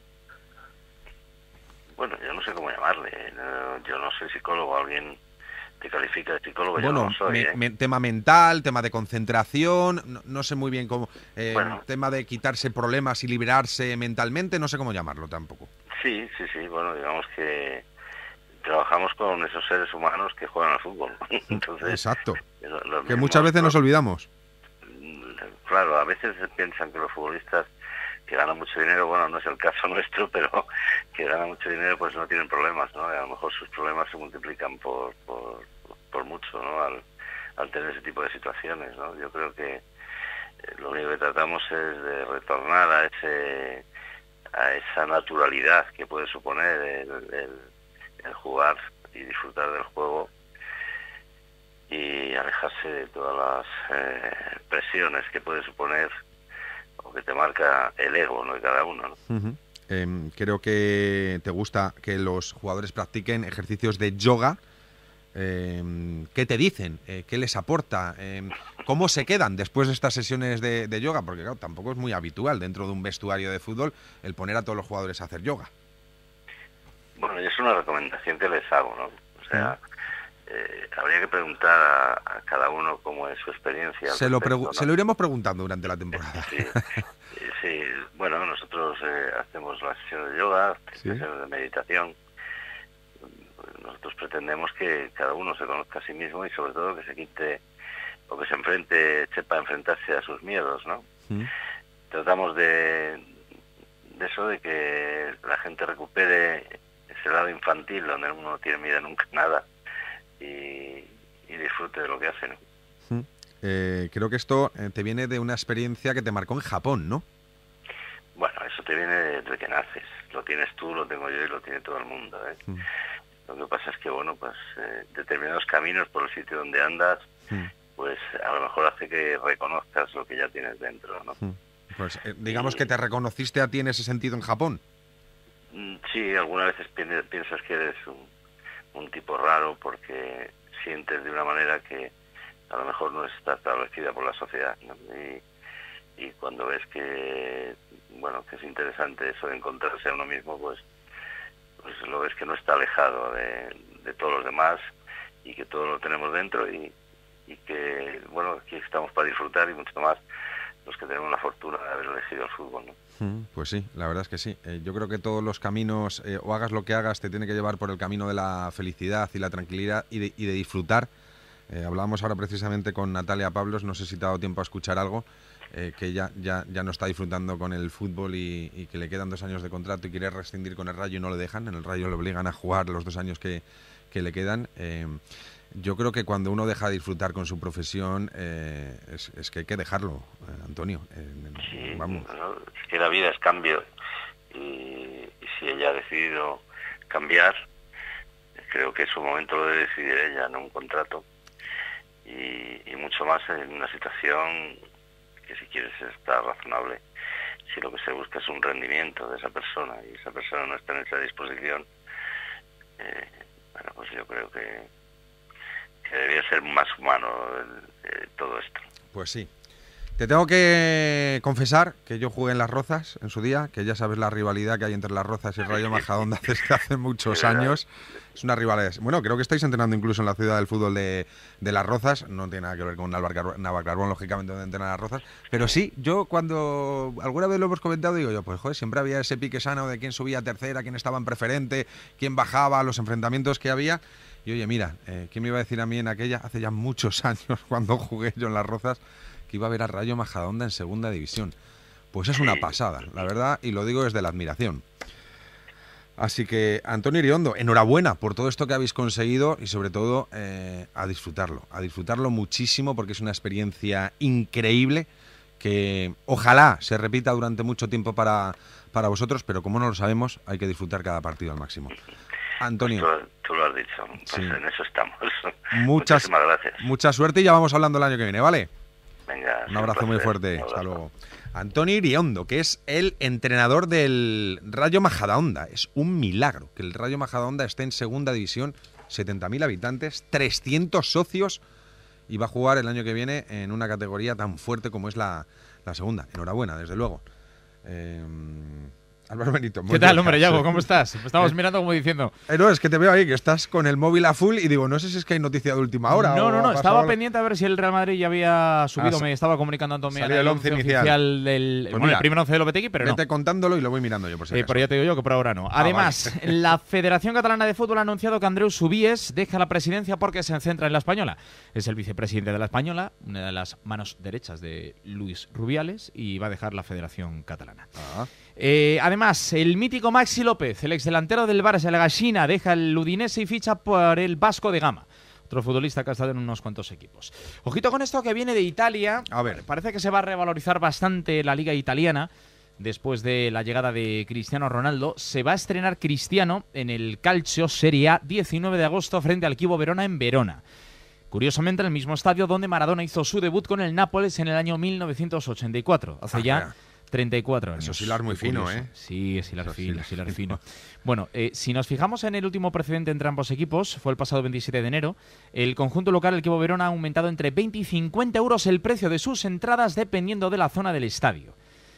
Bueno, yo no sé cómo llamarle. Yo no soy psicólogo. Alguien te califica de psicólogo, bueno, yo no soy. Tema mental, tema de concentración, no sé muy bien cómo. Tema de quitarse problemas y liberarse mentalmente, no sé cómo llamarlo tampoco. Sí. Bueno, digamos que trabajamos con esos seres humanos que juegan al fútbol. Entonces, exacto. Que muchas veces nos olvidamos. Claro, a veces piensan que los futbolistas que ganan mucho dinero, bueno, no es el caso nuestro, pero que ganan mucho dinero pues no tienen problemas, ¿no? A lo mejor sus problemas se multiplican por mucho, ¿no? Al tener ese tipo de situaciones, ¿no? Yo creo que lo único que tratamos es de retornar a esa naturalidad que puede suponer el jugar y disfrutar del juego, y alejarse de todas las presiones que puede suponer o que te marca el ego, ¿no?, de cada uno, ¿no? Creo que te gusta que los jugadores practiquen ejercicios de yoga. ¿Qué te dicen? ¿Qué les aporta? ¿Cómo se quedan después de estas sesiones de yoga? Porque claro, tampoco es muy habitual dentro de un vestuario de fútbol el poner a todos los jugadores a hacer yoga. Bueno, y es una recomendación que les hago, ¿no? O sea, habría que preguntar a cada uno cómo es su experiencia. Se lo iremos preguntando durante la temporada. Sí. Bueno, nosotros hacemos las sesiones de yoga, sesiones de meditación. Nosotros pretendemos que cada uno se conozca a sí mismo y sobre todo que se quite o que sepa enfrentarse a sus miedos, ¿no? Tratamos de eso, de que la gente recupere ese lado infantil donde uno no tiene miedo nunca nada y disfrute de lo que hace, ¿no? Creo que esto te viene de una experiencia que te marcó en Japón, ¿no? Bueno, eso te viene de que naces. Lo tienes tú, lo tengo yo y lo tiene todo el mundo, ¿eh? Lo que pasa es que, bueno, pues determinados caminos por el sitio donde andas, pues a lo mejor hace que reconozcas lo que ya tienes dentro, ¿no? Pues digamos que te reconociste a ti en ese sentido en Japón. Sí, algunas veces piensas que eres un tipo raro porque sientes de una manera que a lo mejor no está establecida por la sociedad, ¿no? Y cuando ves que, bueno, que es interesante eso de encontrarse a uno mismo, pues lo ves que no está alejado de todos los demás y que todo lo tenemos dentro y que, bueno, aquí estamos para disfrutar y mucho más los que tenemos la fortuna de haber elegido el fútbol, ¿no? Pues sí, la verdad es que sí. Yo creo que todos los caminos, o hagas lo que hagas, te tiene que llevar por el camino de la felicidad y la tranquilidad y de disfrutar. Hablábamos ahora precisamente con Natalia Pablos, no sé si te ha dado tiempo a escuchar algo, que ya no está disfrutando con el fútbol y que le quedan 2 años de contrato y quiere rescindir con el Rayo y no le dejan. En el Rayo le obligan a jugar los 2 años que le quedan. Yo creo que cuando uno deja de disfrutar con su profesión es que hay que dejarlo, Antonio. Sí, vamos. Bueno, es que la vida es cambio y si ella ha decidido cambiar, creo que su momento lo debe decidir ella, no un contrato, y mucho más en una situación que, si quieres estar razonable, si lo que se busca es un rendimiento de esa persona y esa persona no está en esa disposición, bueno, pues yo creo que debería ser más humano todo esto. Pues sí. Te tengo que confesar que yo jugué en Las Rozas en su día, que ya sabes la rivalidad que hay entre Las Rozas y el Rayo Majadahonda desde hace muchos años. Es una rivalidad. Bueno, creo que estáis entrenando incluso en la ciudad del fútbol de Las Rozas. No tiene nada que ver con Navalcarbón, lógicamente, donde entrenan Las Rozas. Pero sí, yo cuando alguna vez lo hemos comentado, digo yo, pues joder, siempre había ese pique sano de quién subía a tercera, quién estaba en preferente, quién bajaba, los enfrentamientos que había. Y oye, mira, ¿quién me iba a decir a mí en aquella, hace ya muchos años, cuando jugué yo en Las Rozas, que iba a ver a Rayo Majadahonda en segunda división? Pues es una pasada, la verdad, y lo digo desde la admiración. Así que, Antonio Iriondo, enhorabuena por todo esto que habéis conseguido y sobre todo a disfrutarlo muchísimo, porque es una experiencia increíble que ojalá se repita durante mucho tiempo para vosotros, pero como no lo sabemos, hay que disfrutar cada partido al máximo. Antonio. Pues tú lo has dicho, pues sí. En eso estamos. Muchísimas gracias. Mucha suerte y ya vamos hablando el año que viene, ¿vale? Venga, un abrazo muy fuerte. Hasta luego. Antonio Iriondo, que es el entrenador del Rayo Majadahonda. Es un milagro que el Rayo Majadahonda esté en segunda división, 70.000 habitantes, 300 socios, y va a jugar el año que viene en una categoría tan fuerte como es la segunda. Enhorabuena, desde luego. Álvaro Benito. ¿Qué tal, hombre, Yago? ¿Cómo estás? Estamos mirando como diciendo... No, es que te veo ahí, que estás con el móvil a full y digo, no sé si es que hay noticia de última hora. No, estaba pendiente a ver si el Real Madrid ya había subido, me estaba comunicando Antonio el 11 inicial del pues mira, el primer 11 de Lopetegui, pero vete contándolo y lo voy mirando yo por si acaso. Pero ya te digo yo que por ahora no. Además, vale. La Federación Catalana de Fútbol ha anunciado que Andreu Subies deja la presidencia porque se centra en la Española. Es el vicepresidente de la Española, una de las manos derechas de Luis Rubiales, y va a dejar la Federación Catalana. Además, el mítico Maxi López, el exdelantero del Barça, el Gallina, deja el Udinese y ficha por el Vasco de Gama. Otro futbolista que ha estado en unos cuantos equipos. Ojito con esto que viene de Italia. A ver. Parece que se va a revalorizar bastante la liga italiana después de la llegada de Cristiano Ronaldo. Se va a estrenar Cristiano en el Calcio Serie A 19 de agosto frente al Chievo Verona en Verona. Curiosamente, en el mismo estadio donde Maradona hizo su debut con el Nápoles en el año 1984. Hace ya 34 años. Eso es hilar muy fino, ¿eh? Sí, es hilar fino. Bueno, si nos fijamos en el último precedente entre ambos equipos, fue el pasado 27 de enero, el conjunto local, el Chievo Verona, ha aumentado entre 20 y 50 euros el precio de sus entradas dependiendo de la zona del estadio.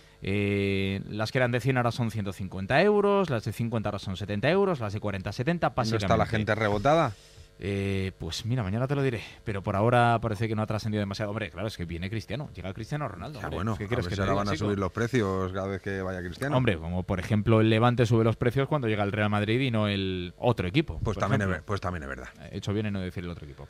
Las que eran de 100 ahora son 150 euros, las de 50 ahora son 70 euros, las de 40, 70, básicamente. ¿Dónde está la gente rebotada? Pues mira, mañana te lo diré, pero por ahora parece que no ha trascendido demasiado. Hombre, claro, es que viene Cristiano, llega Cristiano Ronaldo. Ya, bueno, ¿qué quieres que ahora van a subir los precios cada vez que vaya Cristiano? Hombre, como por ejemplo el Levante sube los precios cuando llega el Real Madrid y no el otro equipo. Pues también es verdad. He hecho bien en no decir el otro equipo.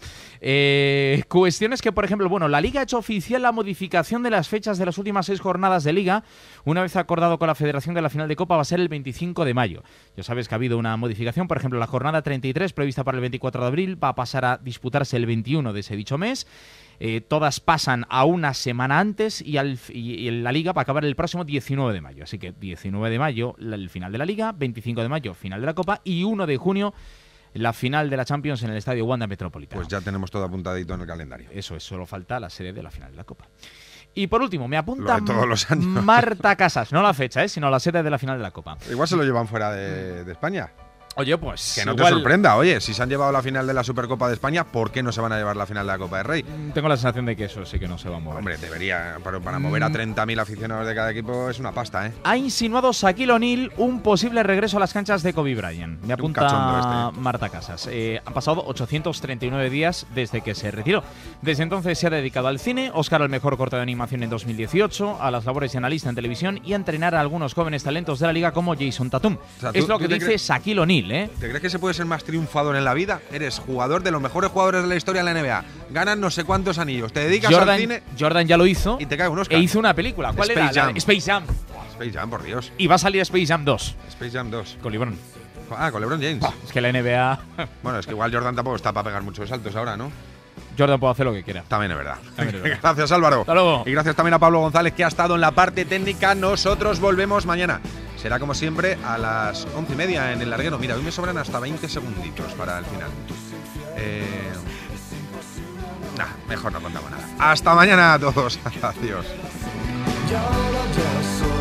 Cuestiones que, por ejemplo, bueno, la Liga ha hecho oficial la modificación de las fechas de las últimas 6 jornadas de Liga. Una vez acordado con la Federación, que la final de Copa va a ser el 25 de mayo. Ya sabes que ha habido una modificación, por ejemplo, la jornada 33, prevista para el 24 de abril, va a pasar a disputarse el 21 de ese dicho mes. Todas pasan a una semana antes y la Liga va a acabar el próximo 19 de mayo. Así que 19 de mayo el final de la Liga, 25 de mayo final de la Copa y 1 de junio la final de la Champions en el Estadio Wanda Metropolitano. Pues ya tenemos todo apuntadito en el calendario. Eso es, solo falta la sede de la final de la Copa. Y por último, me apunta todos los años. Marta Casas, no la fecha, sino la sede de la final de la Copa. Igual se lo llevan fuera de España. Oye, pues que no te sorprenda, oye, si se han llevado la final de la Supercopa de España, ¿por qué no se van a llevar la final de la Copa del Rey? Tengo la sensación de que eso sí que no se va a mover. Hombre, debería, pero para mover a 30.000 aficionados de cada equipo es una pasta, ¿eh? Ha insinuado Shaquille O'Neal un posible regreso a las canchas de Kobe Bryant. Me apunta Marta Casas. Han pasado 839 días desde que se retiró. Desde entonces se ha dedicado al cine, Oscar al mejor corto de animación en 2018, a las labores de analista en televisión y a entrenar a algunos jóvenes talentos de la liga como Jason Tatum. O sea, es lo que dice Shaquille O'Neal, ¿eh? ¿Te crees que se puede ser más triunfador en la vida? Eres jugador de los mejores jugadores de la historia de la NBA. Ganas no sé cuántos anillos. Te dedicas al cine. Jordan ya lo hizo. Y te cae un Oscar. E hizo una película. ¿Cuál Space era? Jam. Space Jam. Space Jam, por Dios. Y va a salir Space Jam 2. Space Jam 2. Con LeBron. Con LeBron James. Es que la NBA... Bueno, es que igual Jordan tampoco está para pegar muchos saltos ahora, ¿no? Jordan puede hacer lo que quiera. También es verdad. Gracias, Álvaro. Hasta luego. Y gracias también a Pablo González, que ha estado en la parte técnica. Nosotros volvemos mañana. será como siempre a las 11:30 en El Larguero. Mira, hoy me sobran hasta 20 segunditos para el final. Mejor no contamos nada. Hasta mañana a todos. Adiós.